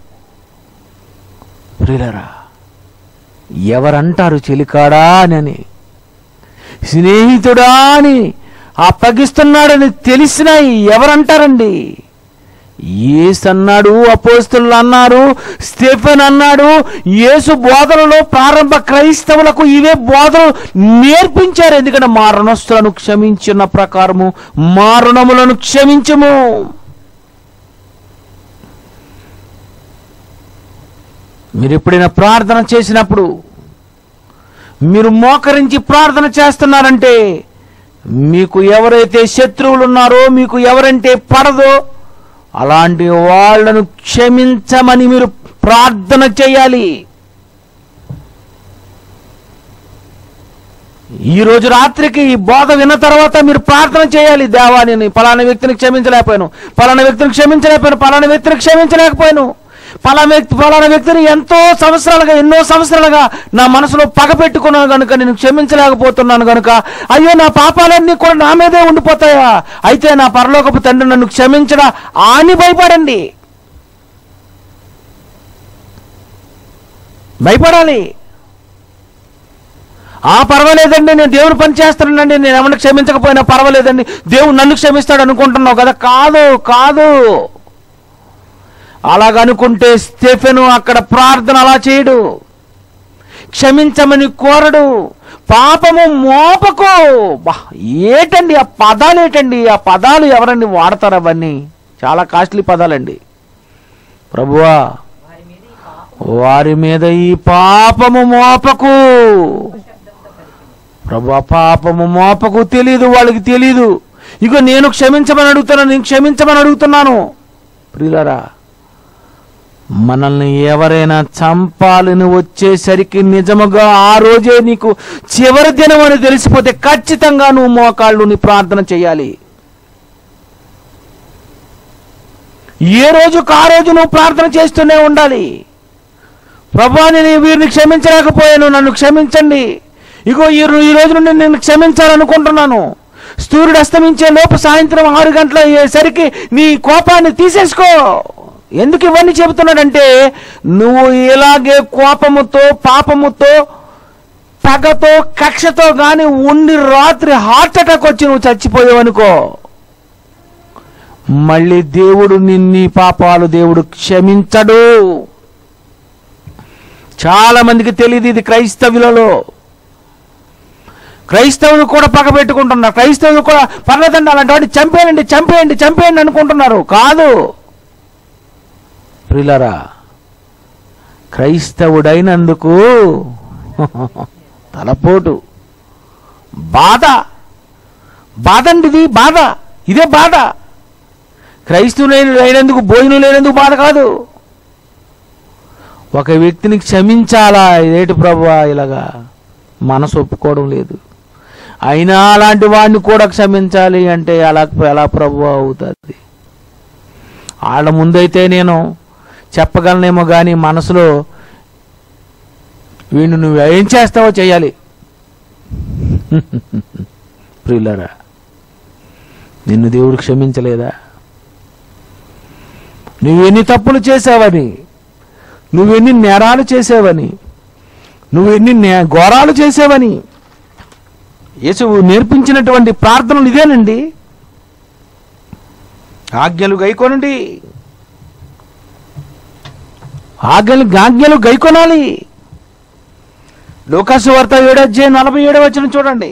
ప్రియులారా, ఎవరంటారు చెలికాడా అని? స్నేహితుడా అని అప్పగిస్తున్నాడని తెలిసినా ఎవరంటారండి? యేసు అన్నాడు, అపోస్తలులు అన్నారు, స్టెఫెన్ అన్నాడు. యేసు బోధనలో ప్రారంభ క్రైస్తవులకు ఇవే బోధనలు నేర్పించారు. ఎందుకంటే మా రుణస్తులను క్షమించిన ప్రకారము మా రుణములను క్షమించుము. మీరు ఎప్పుడైనా ప్రార్థన చేసినప్పుడు మీరు మోకరించి ప్రార్థన చేస్తున్నారంటే మీకు ఎవరైతే శత్రువులు ఉన్నారో, మీకు ఎవరంటే పడదో అలాంటి వాళ్ళను క్షమించమని మీరు ప్రార్థన చేయాలి. ఈరోజు రాత్రికి ఈ బోధ విన్న తర్వాత మీరు ప్రార్థన చేయాలి. దేవా, నేను పలానా వ్యక్తిని క్షమించలేకపోయాను, పలానా వ్యక్తిని క్షమించలేకపోయాను, పలానా వ్యక్తిని క్షమించలేకపోయాను, పలానా వ్యక్తి పలానా వ్యక్తిని ఎంతో సంవత్సరాలుగా ఎన్నో సంవత్సరాలుగా నా మనసులో పగ పెట్టుకున్నాను కనుక నేను క్షమించలేకపోతున్నాను కనుక అయ్యో నా పాపాలన్నీ కూడా నా మీదే ఉండిపోతాయా, అయితే నా పరలోకపు తండ్రి నన్ను క్షమించడా అని భయపడండి. భయపడాలి. ఆ పర్వాలేదండి, నేను దేవుడు పని చేస్తానండి, నేను ఏమన్నా క్షమించకపోయినా పర్వాలేదండి, దేవుడు నన్ను క్షమిస్తాడు అనుకుంటున్నావు కదా. కాదు కాదు అలాగనుకుంటే స్టెఫెను అక్కడ ప్రార్థన అలా చేయడు, క్షమించమని కోరడు, పాపము మోపకు. బా ఏటండి ఆ పదాలు, ఏటండి ఆ పదాలు, ఎవరండి వాడతారు? అవన్నీ చాలా కాస్ట్లీ పదాలండి. ప్రభువా, వారి మీద ఈ పాపము మోపకు. ప్రభువా, పాపము మోపకు. తెలీదు వాళ్ళకి, తెలీదు. ఇగో నేను క్షమించమని అడుగుతున్నాను, నేను క్షమించమని అడుగుతున్నాను. ప్రియులారా, మనల్ని ఎవరైనా చంపాలని వచ్చేసరికి నిజముగా ఆ రోజే నీకు చివరి దినం అని తెలిసిపోతే ఖచ్చితంగా నువ్వు మోకాళ్ళు నీ ప్రార్థన చేయాలి. ఏ రోజుకు ఆ రోజు నువ్వు ప్రార్థన చేస్తూనే ఉండాలి. ప్రభువా, నేను వీరిని క్షమించలేకపోయాను, నన్ను క్షమించండి. ఇగో ఈ ఈ రోజు నుండి నేను క్షమించాలనుకుంటున్నాను. సూర్యుడు అస్తమించే లోపు సాయంత్రం ఆరు గంటల అయ్యేసరికి నీ కోపాన్ని తీసేసుకో. ఎందుకు ఇవన్నీ చెబుతున్నాడంటే నువ్వు ఇలాగే కోపముతో, పాపముతో, పగతో, కక్షతో గాని ఉండి రాత్రి హార్ట్ అటాక్ వచ్చి నువ్వు చచ్చిపోయావనుకో, మళ్ళీ దేవుడు నిన్ని పాపాలు దేవుడు క్షమించడు. చాలా మందికి తెలియదు ఇది. క్రైస్తవులలో క్రైస్తవులు కూడా పగ పెట్టుకుంటున్నారు. క్రైస్తవులు కూడా పర్లేదండి అలాంటి వాడిని చంపేయండి చంపేయండి చంపేయండి అనుకుంటున్నారు. కాదు ప్రియులారా, క్రైస్తవుడైనందుకు తలపోటు, బాధ, బాధ అండి ఇది, బాధ, ఇదే బాధ. క్రైస్తవులైన అయినందుకు, భోజనం లేనందుకు బాధ కాదు. ఒక వ్యక్తిని క్షమించాలా, ఇదేటి ప్రభువా ఇలాగా మనసు ఒప్పుకోవడం లేదు, అయినా అలాంటి వాడిని కూడా క్షమించాలి అంటే అలా ఎలా ప్రభువా అవుతుంది? వాళ్ళ ముందైతే నేను చెప్పగలనేమో కానీ మనసులో వీణు నువ్వు ఏం చేస్తావో చేయాలి. ప్రియులారా, నిన్ను దేవుడు క్షమించలేదా? నువ్వెన్ని తప్పులు చేసావని, నువ్వెన్ని నేరాలు చేసావని, నువ్వు ఎన్ని నే- ఘోరాలు చేసావని. యేసు నేర్పించినటువంటి ప్రార్థనలు ఇదేనండి. ఆజ్ఞలు గైకొనండి, ఆజ్ఞలు ఆజ్ఞలు గైకొనాలి. లూకాసు వార్త ఏడో అధ్యాయం నలభై ఏడో వచనం చూడండి.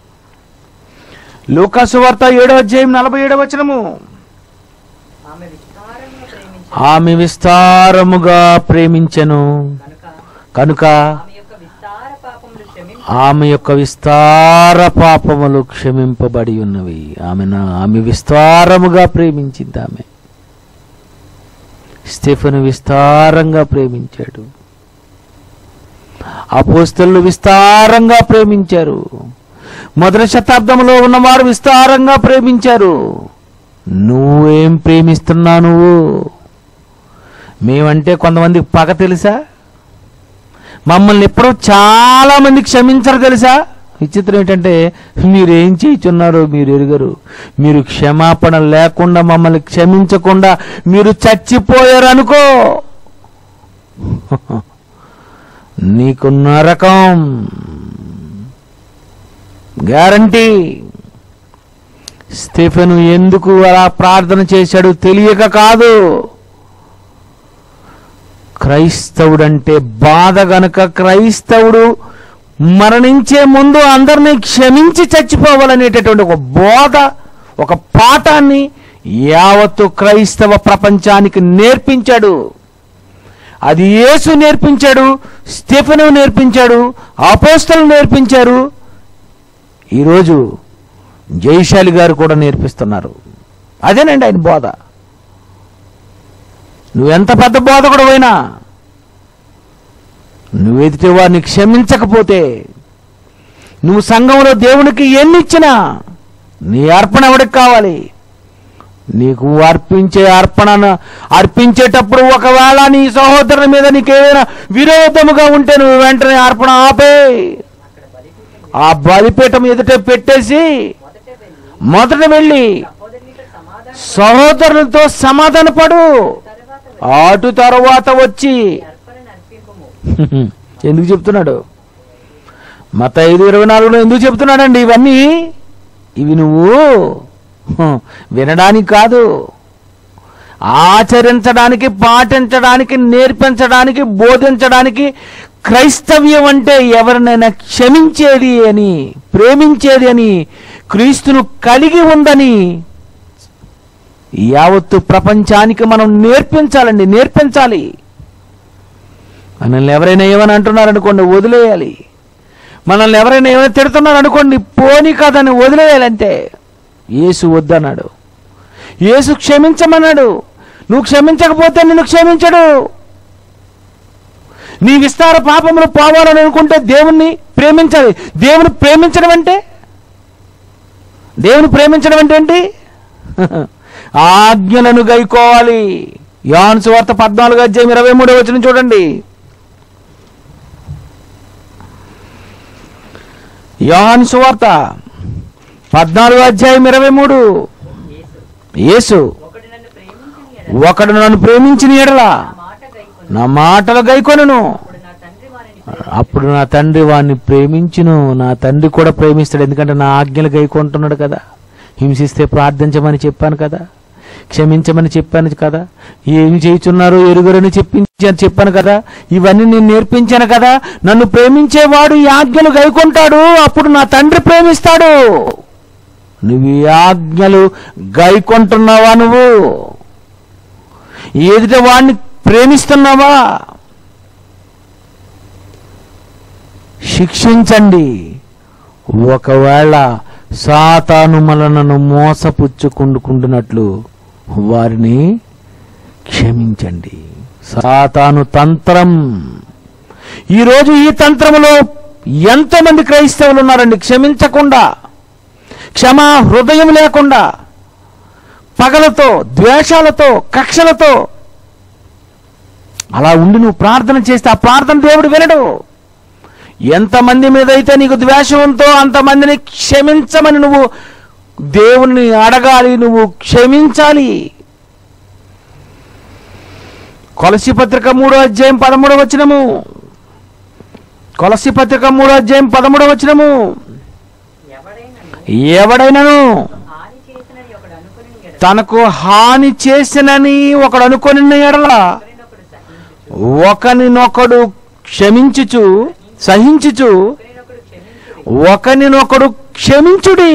లూకాసు వార్త ఏడో అధ్యాయం నలభై ఏడో వచనము. ఆమె విస్తారముగా ప్రేమించెను ఆమె విస్తారముగా ప్రేమించెను కనుక కనుక ఆమె యొక్క విస్తార పాపములు క్షమించి ఆమె యొక్క విస్తార పాపములు క్షమింపబడి ఉన్నవి. ఆమె ఆమె విస్తారముగా ప్రేమించింది. ఆమె స్టెఫెను విస్తారంగా ప్రేమించాడు. అపోస్తలులు విస్తారంగా ప్రేమించారు. మొదటి శతాబ్దంలో ఉన్నవారు విస్తారంగా ప్రేమించారు. నువ్వేం ప్రేమిస్తున్నావు? నువ్వు మేమంటే కొంతమందికి పగ తెలుసా? మమ్మల్ని ఎప్పుడో చాలా మంది క్షమించరు తెలుసా? విచిత్రం ఏంటంటే మీరేం చేయుచున్నారో మీరు ఎరుగరు. మీరు క్షమాపణ లేకుండా మమ్మల్ని క్షమించకుండా మీరు చచ్చిపోయారు అనుకో, నీకు నరకం గ్యారంటీ. స్టెఫెను ఎందుకు అలా ప్రార్థన చేశాడు తెలియక కాదు. క్రైస్తవుడంటే బాధ గనక క్రైస్తవుడు మరణించే ముందు అందరినీ క్షమించి చచ్చిపోవాలనేటటువంటి ఒక బోధ, ఒక పాఠాన్ని యావత్తు క్రైస్తవ ప్రపంచానికి నేర్పించాడు. అది యేసు నేర్పించాడు, స్టెఫెను నేర్పించాడు, అపోస్తలులు నేర్పించారు. ఈరోజు జయశాలి గారు కూడా నేర్పిస్తున్నారు. అదేనండి ఆయన బోధ. నువ్వెంత పెద్ద బోధకుడు అయినా నువ్వు ఎదుటి వారిని క్షమించకపోతే, నువ్వు సంఘంలో దేవునికి ఎన్ని ఇచ్చినా నీ అర్పణ ఎవడికి కావాలి? నీకు అర్పించే అర్పణను అర్పించేటప్పుడు ఒకవేళ నీ సహోదరుని మీద నీకేదైనా విరోధముగా ఉంటే నువ్వు వెంటనే అర్పణ ఆపే, అక్కడ బలిపీఠం ఆ బలిపీఠం ఎదుట పెట్టేసి మొదట వెళ్ళి మొదట వెళ్ళి సహోదరునితో సమాధానం సహోదరులతో సమాధానపడు. తర్వాత అటు తర్వాత వచ్చి అర్పణను అర్పింపము. ఎందుకు చెప్తున్నాడు? మత్తయి ఐదు ఇరవై నాలుగులో ఎందుకు చెప్తున్నాడండి ఇవన్నీ? ఇవి నువ్వు హ, వినడానికి కాదు, ఆచరించడానికి, పాటించడానికి, నేర్పించడానికి, బోధించడానికి. క్రైస్తవ్యం అంటే ఎవరినైనా క్షమించేది అని, ప్రేమించేది అని, క్రీస్తును కలిగి ఉందని యావత్తు ప్రపంచానికి మనం నేర్పించాలండి, నేర్పించాలి. మనల్ని ఎవరైనా ఏమని అంటున్నారనుకోండి వదిలేయాలి. మనల్ని ఎవరైనా ఏమైనా తిడుతున్నారనుకోండి పోనీ కాదని వదిలేయాలంటే. యేసు వద్దన్నాడు, యేసు క్షమించమన్నాడు. నువ్వు క్షమించకపోతే నిన్ను క్షమించడు. నీ విస్తార పాపములు పోవాలని అనుకుంటే దేవుణ్ణి ప్రేమించాలి. దేవుని ప్రేమించడం అంటే దేవుని ప్రేమించడం అంటే ఏంటి? ఆజ్ఞలను గైకోవాలి. యోహాను సువార్త పద్నాలుగు అధ్యాయం ఇరవై మూడో వచనం చూడండి. యోహాను సువార్త పద్నాలుగు అధ్యాయం ఇరవై మూడు. యేసు యేసు ఒకడు నన్ను ప్రేమించని ఎడల ఒకడు నన్ను ప్రేమించిన ఎడల నా మాట గైకొను. నా మాటలు గైకొనును, అప్పుడు నా తండ్రి వారిని ప్రేమించును. అప్పుడు నా తండ్రి వాడిని ప్రేమించును. నా తండ్రి కూడా ప్రేమిస్తాడు, ఎందుకంటే నా ఆజ్ఞలు గైకొంటున్నాడు కదా. హింసిస్తే ప్రార్థించమని చెప్పాను కదా, క్షమించమని చెప్పాను కదా, ఏమి చేయుచున్నారో ఎరుగరని చెప్పించాను చెప్పాను కదా, ఇవన్నీ నేను నేర్పించాను కదా. నన్ను ప్రేమించేవాడు ఈ ఆజ్ఞలు గైకొంటాడు, అప్పుడు నా తండ్రి ప్రేమిస్తాడు. నువ్వు ఈ ఆజ్ఞలు గైకొంటున్నావా? నువ్వు ఎదుట వాడిని ప్రేమిస్తున్నావా? శిక్షించండి. ఒకవేళ సాతాను మనలను మోసపుచ్చుకుండుకుంటున్నట్లు వారిని క్షమించండి. సాతాను తంత్రం. ఈరోజు ఈ తంత్రములో ఎంతోమంది క్రైస్తవులు ఉన్నారండి, క్షమించకుండా, క్షమా హృదయం లేకుండా, పగలతో, ద్వేషాలతో, కక్షలతో అలా ఉండి నువ్వు ప్రార్థన చేస్తే ఆ ప్రార్థన దేవుడు వినడు. ఎంతమంది మీద అయితే నీకు ద్వేషం ఉందో అంతమందిని క్షమించమని నువ్వు దేవుణ్ణి అడగాలి, నువ్వు క్షమించాలి. కొలసీ పత్రిక మూడో అధ్యాయం పదమూడవ వచనము. కొలస్సీ పత్రిక మూడో అధ్యాయం పదమూడవ వచనము. ఎవడైనను ఎవడైనను హాని చేసినని ఒకడు అనుకుని ఎడల తనకు హాని చేసినని ఒకడు అనుకొని ఎడల ఒకరినొకడు సహించుచు ఒకనినొకడు క్షమించుచు సహించుచు ఒకరినొకడు క్షమించుడి. ఒకనినొకడు క్షమించుడి.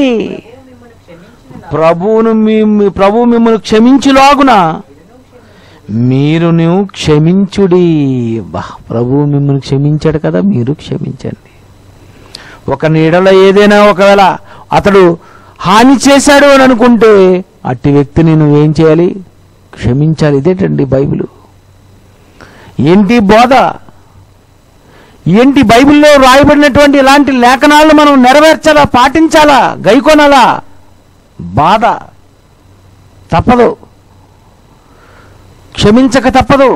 ప్రభువు మిమ్మల్ని క్షమించిన ప్రభువును మీ ప్రభు మిమ్మల్ని క్షమించులాగున మీరును క్షమించుడి. బా ప్రభువు మిమ్మల్ని క్షమించాడు కదా, మీరు క్షమించండి. ఒక నీడలో ఏదైనా ఒకవేళ అతడు హాని చేశాడు అని అనుకుంటే అట్టి వ్యక్తిని నువ్వేం చేయాలి? క్షమించాలి. ఇదేటండి బైబిల్. ఏంటి బోధ? ఏంటి బైబిల్లో రాయబడినటువంటి ఇలాంటి లేఖనాలను మనం నెరవేర్చాలా, పాటించాలా, గైకొనాలా? బాధ తప్పదు, క్షమించక తప్పదు,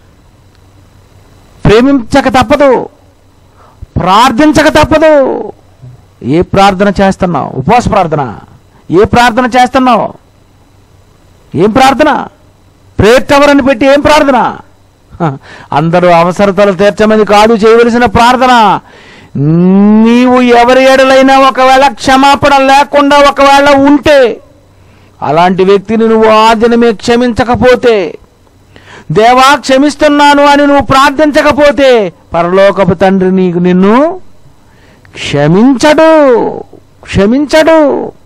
ప్రేమించక తప్పదు, ప్రార్థించక తప్పదు. ఏ ప్రార్థన చేస్తున్నావు? ఉపవాస ప్రార్థన. ఏ ప్రార్థన చేస్తున్నావు? ఏం ప్రార్థన? ప్రేయర్ టవర్ అని పెట్టి ఏం ప్రార్థన? హ, అందరూ అవసరతలు తీర్చమని కాదు చేయవలసిన ప్రార్థన. నీవు ఎవరి ఏడలైనా ఒకవేళ క్షమాపణ లేకుండా ఒకవేళ ఉంటే, అలాంటి వ్యక్తిని నువ్వు ఆ దినమే క్షమించకపోతే, దేవా క్షమిస్తున్నాను అని నువ్వు ప్రార్థించకపోతే, పరలోకపు తండ్రి నీకు నిన్ను క్షమించడు క్షమించడు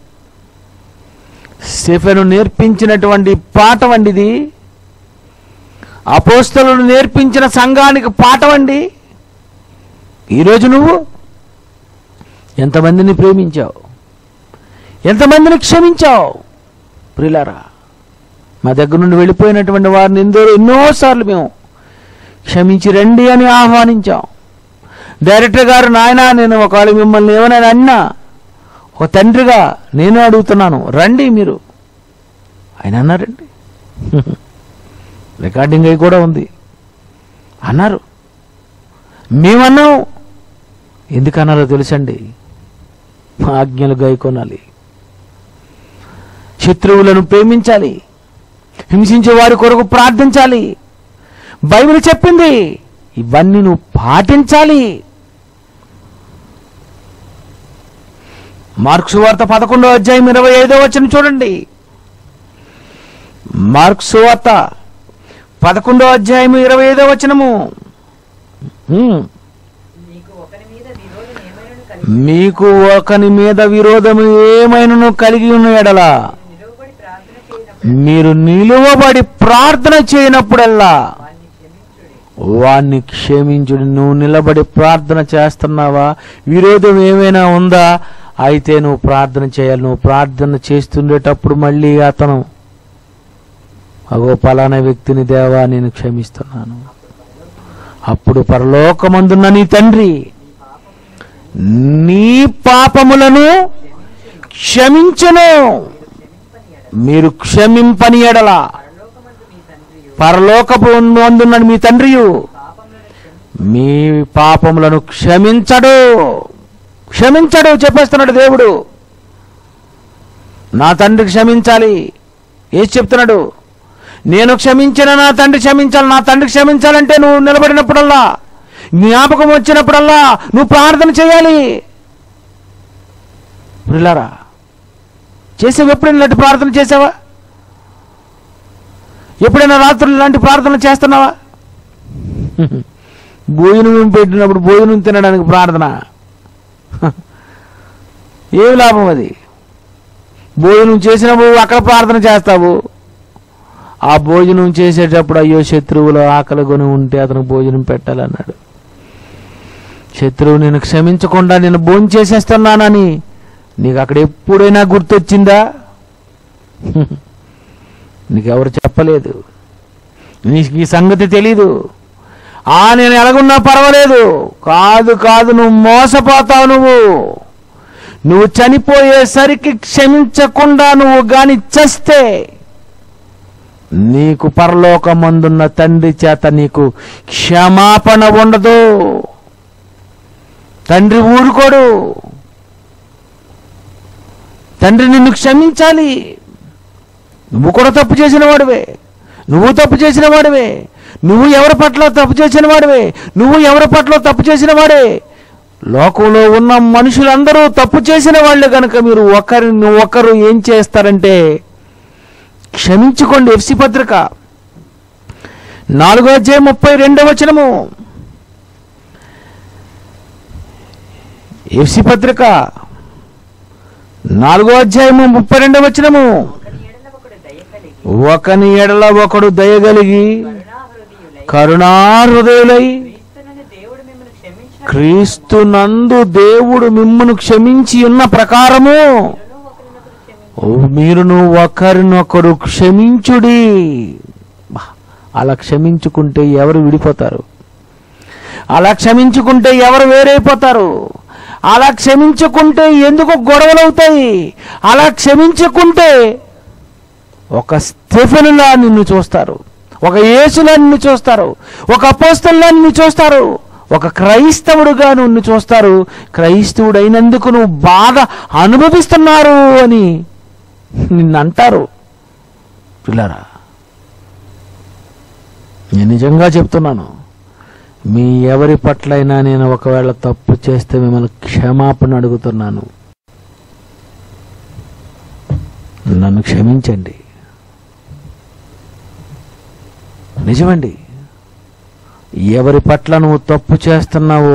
స్టెఫెను నేర్పించినటువంటి పాఠం అండి ఇది. అపోస్తలులు నేర్పించిన సంఘానికి పాఠం అండి. ఈరోజు నువ్వు ఎంతమందిని ప్రేమించావు? ఎంతమందిని క్షమించావు? ప్రియులారా, మా దగ్గర నుండి వెళ్ళిపోయినటువంటి వారిని ఎందరో ఎన్నోసార్లు మేము క్షమించి రండి అని ఆహ్వానించాం. డైరెక్టర్ గారు, నాయన నేను ఒకవేళ మిమ్మల్ని ఏమైనా అన్నా, ఒక తండ్రిగా నేను అడుగుతున్నాను, రండి మీరు. ఆయన అన్నారండి. రికార్డింగ్ అయి కూడా ఉంది. అన్నారు. మేమన్నాం. ఎందుకన్నారో తెలుసండి? మా ఆజ్ఞలు గైకొనాలి, శత్రువులను ప్రేమించాలి, హింసించే వారి కొరకు ప్రార్థించాలి. బైబిల్ చెప్పింది, ఇవన్నీ నువ్వు పాటించాలి. మార్కు సువార్త పదకొండో అధ్యాయం ఇరవై ఐదో వచనం చూడండి. మార్కు సువార్త పదకొండో అధ్యాయం ఇరవై ఐదో వచనము. హ్మ్. మీకు ఒకరి మీద విరోధం ఏమైనను కలిగి మీకు ఒకని మీద విరోధము ఏమైనను కలిగి ఉన్న ఎడల నిలువబడి ప్రార్థన చేయనప్పుడు మీరు నిలువబడి ప్రార్థన చేయనప్పుడల్లా వారిని క్షమించుడి. వాణ్ణి క్షమించుడు. నువ్వు నిలబడి ప్రార్థన చేస్తున్నావా? విరోధం ఏమైనా ఉందా? అయితే నువ్వు ప్రార్థన చేయాలి. నువ్వు ప్రార్థన చేస్తుండేటప్పుడు మళ్ళీ అతను, అగో పలానా వ్యక్తిని దేవా నేను క్షమిస్తున్నాను, అప్పుడు పరలోకమందున్న నీ తండ్రి నీ పాపములను క్షమించును. మీరు క్షమింపని ఎడల పరలోకమందు మీ తండ్రియు పరలోకపు అందున్న మీ తండ్రియు పాపములను క్షమించు. మీ పాపములను క్షమించడు క్షమించడు చెప్పేస్తున్నాడు దేవుడు. నా తండ్రి క్షమించాలి. ఏసి చెప్తున్నాడు? నేను క్షమించిన నా తండ్రి క్షమించాలి. నా తండ్రి క్షమించాలంటే నువ్వు నిలబడినప్పుడల్లా, జ్ఞాపకం వచ్చినప్పుడల్లా నువ్వు ప్రార్థన చేయాలి. ప్రియులారా, చేసావు? ఎప్పుడైనా ఇలాంటి ప్రార్థన చేసావా? ఎప్పుడైనా రాత్రులు ఇలాంటి ప్రార్థన చేస్తున్నావా? భోజనం పెట్టినప్పుడు భోజనం తినడానికి ప్రార్థన. ఏమి లాభం అది? భోజనం చేసినప్పుడు అక్కడ ప్రార్థన చేస్తావు. ఆ భోజనం చేసేటప్పుడు అయ్యో శత్రువులు ఆకలి కొని ఉంటే అతనికి భోజనం పెట్టాలన్నాడు. శత్రువు నేను క్షమించకుండా నేను భోజనం చేసేస్తున్నానని నీకు అక్కడ ఎప్పుడైనా గుర్తొచ్చిందా? నీకెవరు చెప్పలేదు, నీకు ఈ సంగతి తెలీదు. ఆ నేను ఎలాగున్నా పర్వాలేదు. కాదు కాదు నువ్వు మోసపోతావు. నువ్వు నువ్వు చనిపోయేసరికి క్షమించకుండా నువ్వు గాని చస్తే నీకు పరలోకమందున్న తండ్రి చేత నీకు క్షమాపణ ఉండదు. తండ్రి ఊరుకోడు. తండ్రి నిన్ను క్షమించాలి. నువ్వు కూడా తప్పు చేసిన వాడివే. నువ్వు తప్పు చేసిన వాడివే. నువ్వు ఎవరి పట్ల తప్పు చేసిన వాడివే. నువ్వు ఎవరి పట్ల తప్పు చేసిన వాడే. లోకంలో ఉన్న మనుషులందరూ తప్పు చేసిన వాళ్ళు కనుక మీరు ఒకరిని ఒకరు ఏం చేస్తారంటే క్షమించుకోండి. ఎఫ్సి పత్రిక నాలుగో అధ్యాయం ముప్పై రెండవ వచనము. ఎఫ్సి పత్రిక నాలుగో అధ్యాయము ముప్పై రెండవ వచనము. ఒకని ఎడల ఒకడు దయ కలిగి ఒకని ఎడల ఒకడు దయగలిగి కరుణాహృదయులై కరుణాహృదయులై క్రీస్తునందు దేవుడు మిమ్మల్ని క్షమించిన క్రీస్తునందు దేవుడు మిమ్మును క్షమించి ఉన్న ప్రకారము ఒకరినొకరు క్షమించి మీరును ఒకరినొకరు క్షమించుడి. బా, అలా క్షమించుకుంటే ఎవరు విడిపోతారు? అలా క్షమించుకుంటే ఎవరు వేరైపోతారు? అలా క్షమించుకుంటే ఎందుకు గొడవలు అవుతాయి? అలా క్షమించుకుంటే ఒక స్టెఫెనులా నిన్ను చూస్తారు, ఒక యేసులా నిన్ను చూస్తారు, ఒక అపోస్తలులా నిన్ను చూస్తారు, ఒక క్రైస్తవుడుగా నిన్ను చూస్తారు. క్రైస్తవుడు అయినందుకు నువ్వు బాధ అనుభవిస్తున్నారు అని నిన్ను అంటారు. పిల్లరా, నేను నిజంగా చెప్తున్నాను, మీ ఎవరి పట్లైనా నేను ఒకవేళ తప్పు చేస్తే మిమ్మల్ని క్షమాపణ అడుగుతున్నాను. నన్ను క్షమించండి. నిజమండి, ఎవరి పట్ల నువ్వు తప్పు చేస్తున్నావో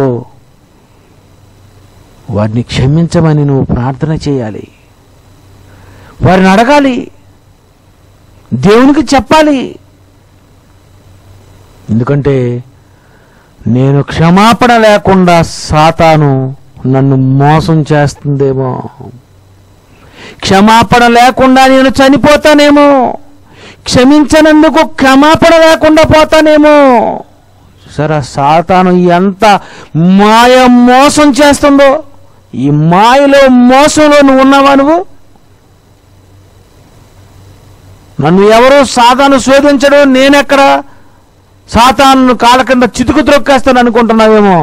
వారిని క్షమించమని నువ్వు ప్రార్థన చేయాలి, వారిని అడగాలి, దేవునికి చెప్పాలి. ఎందుకంటే నేను క్షమాపణ లేకుండా సాతాను నన్ను మోసం చేస్తుందేమో, క్షమాపణ లేకుండా నేను చనిపోతానేమో, క్షమించనందుకు క్షమాపణ లేకుండా పోతానేమో. సరే, సాతాను ఎంత మాయ మోసం చేస్తుందో, ఈ మాయలో మోసంలో నువ్వు ఉన్నావా? నువ్వు నన్ను ఎవరు సాతాను శోధించడు, నేనెక్కడ సాతాను కాళ్ళ కింద చితుకు త్రొక్కేస్తాను అనుకుంటున్నావేమో.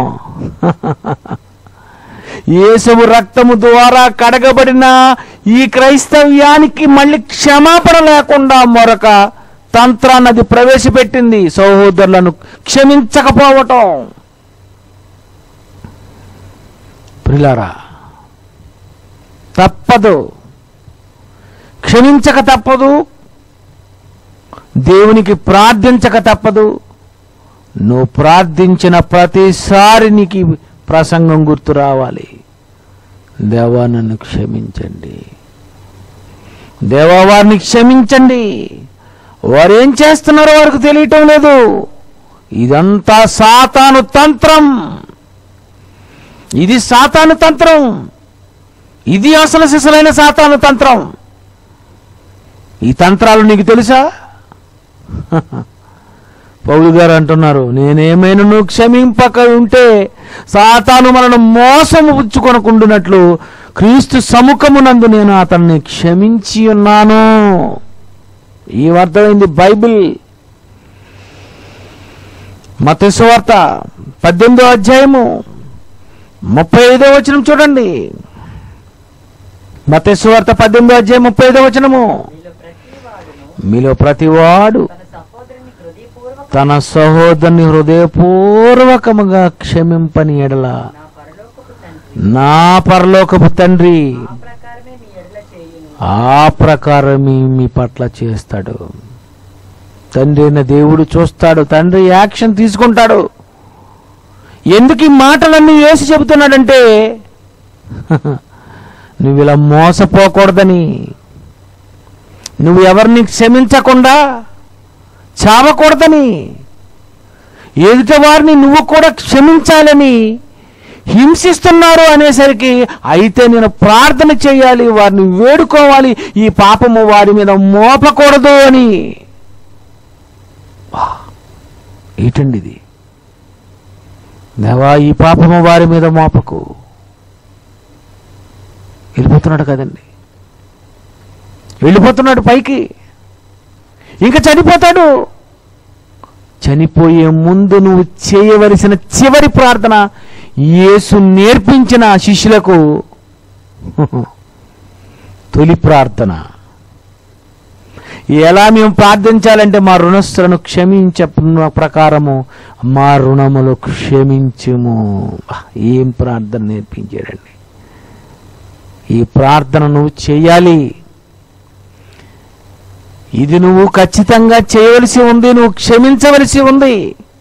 యేసువు రక్తము ద్వారా కడగబడిన ఈ క్రైస్తవ్యానికి మళ్ళీ క్షమాపణ లేకుండా మరొక తంత్రాన్ని అది ప్రవేశపెట్టింది, సహోదరులను క్షమించకపోవటం. ప్రియులారా, తప్పదు, క్షమించక తప్పదు, దేవునికి ప్రార్థించక తప్పదు. నువ్వు ప్రార్థించిన ప్రతిసారి నీకు ప్రసంగం గుర్తు రావాలి. దేవా నన్ను క్షమించండి, దేవా వారిని క్షమించండి, వారు ఏం చేస్తున్నారో వారికి తెలియటం లేదు. ఇదంతా సాతాను తంత్రం, ఇది సాతాను తంత్రం, ఇది అసలు సిసలైన సాతాను తంత్రం. ఈ తంత్రాలు నీకు తెలుసా? పౌలు గారు అంటున్నారు, నేనేమైనా నువ్వు క్షమింపక ఉంటే సాతాను మనను మోసము పుచ్చుకొనకుండునట్లు క్రీస్తు సముఖమునందు నేను అతన్ని క్షమించి ఉన్నాను. ఈ అర్థమైంది బైబిల్. మత్తయి సువార్త పద్దెనిమిదో అధ్యాయము ముప్పై ఐదో వచనం చూడండి. మత్తయి సువార్త పద్దెనిమిదో అధ్యాయం ముప్పై ఐదో వచనము. మీలో ప్రతివాడును మీలో ప్రతివాడు తన సహోదరుని తన సహోదరుని హృదయపూర్వకముగా క్షమింపని ఎడల నా పరలోకపు తండ్రి నా పరలోకపు తండ్రి ఆ ప్రకారమే మీ ఎడల చేయును. ఆ ప్రకారమే మీ పట్ల చేస్తాడు. తండ్రి అయిన దేవుడు చూస్తాడు, తండ్రి యాక్షన్ తీసుకుంటాడు. ఎందుకు ఈ మాటలన్నీ వేసి చెబుతున్నాడంటే నువ్వు ఇలా మోసపోకూడదని, నువ్వు ఎవరిని క్షమించకుండా చావకూడదని, ఎదుటి వారిని నువ్వు కూడా క్షమించాలని హింసిస్తున్నారు అనేసరికి అయితే నేను ప్రార్థన చేయాలి, వారిని వేడుకోవాలి, ఈ పాపము వారి మీద మోపకూడదు అని. ఏంటండి ఇది? దేవా ఈ పాపము వారి మీద మోపకు. వెళ్ళిపోతున్నాడు కదండి, వెళ్ళిపోతున్నాడు పైకి, ఇంకా చనిపోతాడు. చనిపోయే ముందు నువ్వు చేయవలసిన చివరి ప్రార్థన యేసు నేర్పించిన శిష్యులకు తొలి ప్రార్థన. ఎలా మేము ప్రార్థించాలంటే మా రుణస్థులను క్షమించ ప్రకారము మా రుణములు క్షమించుము. ఏం ప్రార్థన నేర్పించాడండి! ఈ ప్రార్థన నువ్వు చేయాలి. ఇది నువ్వు ఖచ్చితంగా చేయవలసి ఉంది, నువ్వు క్షమించవలసి ఉంది.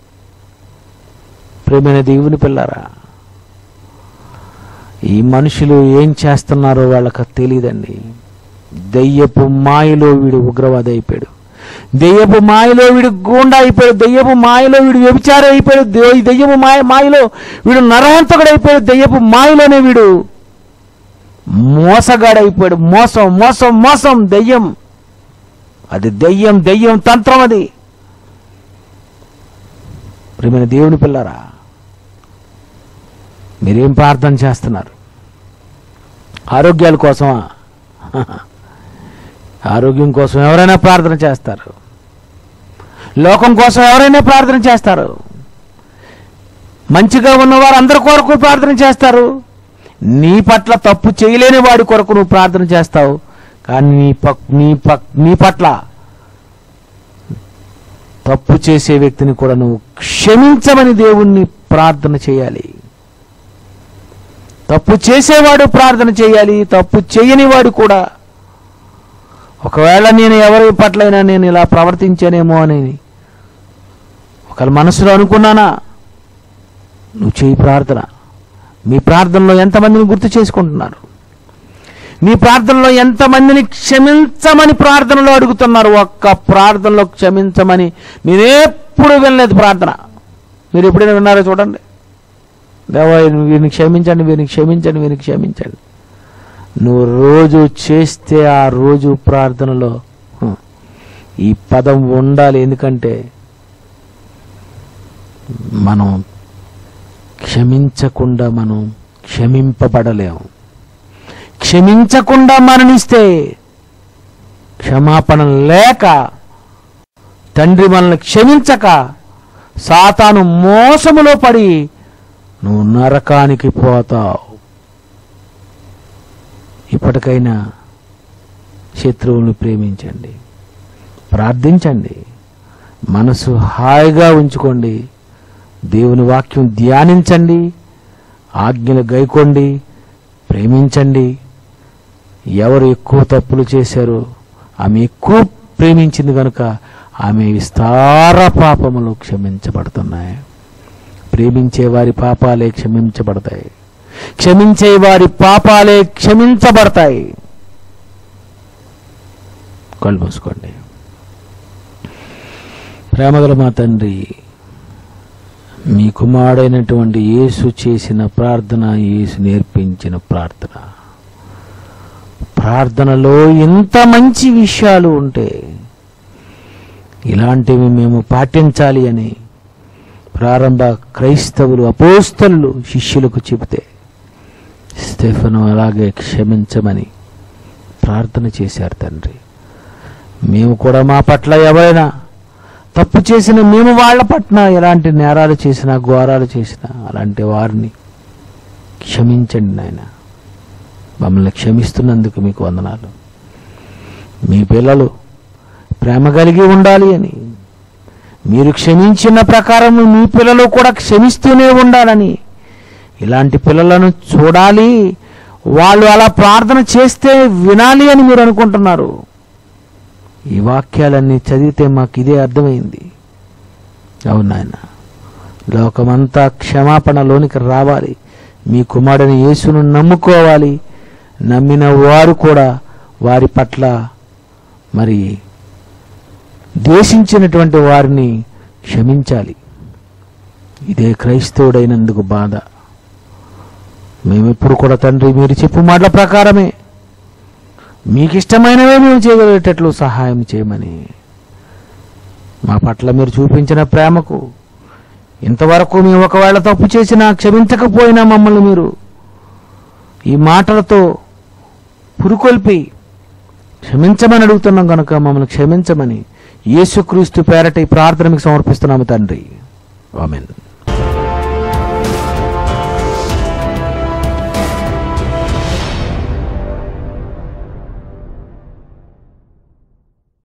ప్రేమైన దేవుని పిల్లరా, ఈ మనుషులు ఏం చేస్తున్నారో వాళ్ళకి తెలియదండి. దెయ్యపు మాయలో వీడు ఉగ్రవాది అయిపోయాడు, దెయ్యపు మాయలో వీడు గూండా అయిపోయాడు, దెయ్యపు మాయలో వీడు వ్యభిచారి అయిపోయాడు, దెయ్యపు మాయ మాయలో వీడు నరహంతకుడు అయిపోయాడు, దెయ్యపు మాయలోనే వీడు మోసగాడైపోయాడు. మోసం మోసం మోసం దెయ్యం, అది దెయ్యం, దెయ్యం తంత్రం అది. ప్రియమైన దేవుని పిల్లరా, మీరేం ప్రార్థన చేస్తున్నారు? ఆరోగ్యాల కోసమా? ఆరోగ్యం కోసం ఎవరైనా ప్రార్థన చేస్తారు, లోకం కోసం ఎవరైనా ప్రార్థన చేస్తారు, మంచిగా ఉన్నవారు అందరి కొరకు ప్రార్థన చేస్తారు. నీ పట్ల తప్పు చేయలేని వాడి కొరకు నువ్వు ప్రార్థన చేస్తావు, కానీ నీ పక్ నీ పక్ నీ పట్ల తప్పు చేసే వ్యక్తిని కూడా నువ్వు క్షమించమని దేవుణ్ణి ప్రార్థన చేయాలి. తప్పు చేసేవాడు ప్రార్థన చేయాలి, తప్పు చేయని వాడు కూడా. ఒకవేళ నేను ఎవరి పట్లైనా నేను ఇలా ప్రవర్తించానేమో అని ఒకవేళ మనసులో అనుకున్నానా, నువ్వు చేయి ప్రార్థన. మీ ప్రార్థనలో ఎంతమందిని గుర్తు చేసుకుంటున్నారు? మీ ప్రార్థనలో ఎంతమందిని క్షమించమని ప్రార్థనలో అడుగుతున్నారు? ఒక్క ప్రార్థనలో క్షమించమని మీరెప్పుడు వినలేదు ప్రార్థన. మీరు ఎప్పుడైనా విన్నారో చూడండి. దేవా వీరిని క్షమించండి, వీరిని క్షమించండి, వీరిని క్షమించండి. నువ్వు రోజు చేస్తే ఆ రోజు ప్రార్థనలో ఈ పదం ఉండాలి. ఎందుకంటే మనం క్షమించకుండా మనం క్షమింపబడలేము. క్షమించకుండా మరణిస్తే, క్షమాపణ లేక, తండ్రి మనల్ని క్షమించక సాతాను మోసములో పడి నువ్వు నరకానికి పోతావు. ఇప్పటికైనా శత్రువులను ప్రేమించండి, ప్రార్థించండి, మనసు హాయిగా ఉంచుకోండి, దేవుని వాక్యం ధ్యానించండి, ఆజ్ఞలు గైకోండి, ప్రేమించండి. ఎవరు ఎక్కువ తప్పులు చేశారో ఆమె ఎక్కువ ప్రేమించింది కనుక ఆమె విస్తార పాపములు క్షమించబడుతున్నాయి. ప్రేమించే వారి పాపాలే క్షమించబడతాయి, క్షమించే వారి పాపాలే క్షమించబడతాయి. కళ్ళు మూసుకోండి. ప్రేమగల మా తండ్రి, మీ కుమారుడైనటువంటి యేసు చేసిన ప్రార్థన, యేసు నేర్పించిన ప్రార్థన, ప్రార్థనలో ఎంత మంచి విషయాలు ఉంటే ఇలాంటివి మేము పాటించాలి అని ప్రారంభ క్రైస్తవులు, అపోస్తలులు శిష్యులకు చెబితే స్టెఫెను అలాగే క్షమించమని ప్రార్థన చేశారు తండ్రి. మేము కూడా మా పట్ల ఎవరైనా తప్పు చేసిన, మేము వాళ్ళ పట్ల ఎలాంటి నేరాలు చేసినా, ఘోరాలు చేసినా అలాంటి వారిని క్షమించండి నాయన. మమ్మల్ని క్షమిస్తున్నందుకు మీకు వందనాలు. మీ పిల్లలు ప్రేమ కలిగి ఉండాలి అని, మీరు క్షమించిన ప్రకారం మీ పిల్లలు కూడా క్షమిస్తూనే ఉండాలని, ఇలాంటి పిల్లలను చూడాలి, వాళ్ళు అలా ప్రార్థన చేస్తే వినాలి అని మీరు అనుకుంటున్నారు. ఈ వాక్యాలన్నీ చదివితే మాకు ఇదే అర్థమైంది. అవును నాయన, లోకమంతా క్షమాపణలోనికి రావాలి, మీ కుమారుని యేసును నమ్ముకోవాలి. నమ్మిన వారు కూడా వారి పట్ల మరి ద్వేషించినటువంటి వారిని క్షమించాలి. ఇదే క్రైస్తవుడైనందుకు బాధ. మేమెప్పుడు కూడా తండ్రి మీరు చెప్పు మాటల ప్రకారమే మీకు ఇష్టమైనవే మేము చేయగలిగేటట్లు సహాయం చేయమని, మా పట్ల మీరు చూపించిన ప్రేమకు ఇంతవరకు మేము ఒకవేళ తప్పు చేసినా క్షమించకపోయినా మమ్మల్ని మీరు ఈ మాటలతో పురుకొల్పి క్షమించమని అడుగుతున్నాం కనుక మమ్మల్ని క్షమించమని యేసుక్రీస్తు పేరట ఈ ప్రార్థన మీకు సమర్పిస్తున్నాము తండ్రి. ఆమేన్.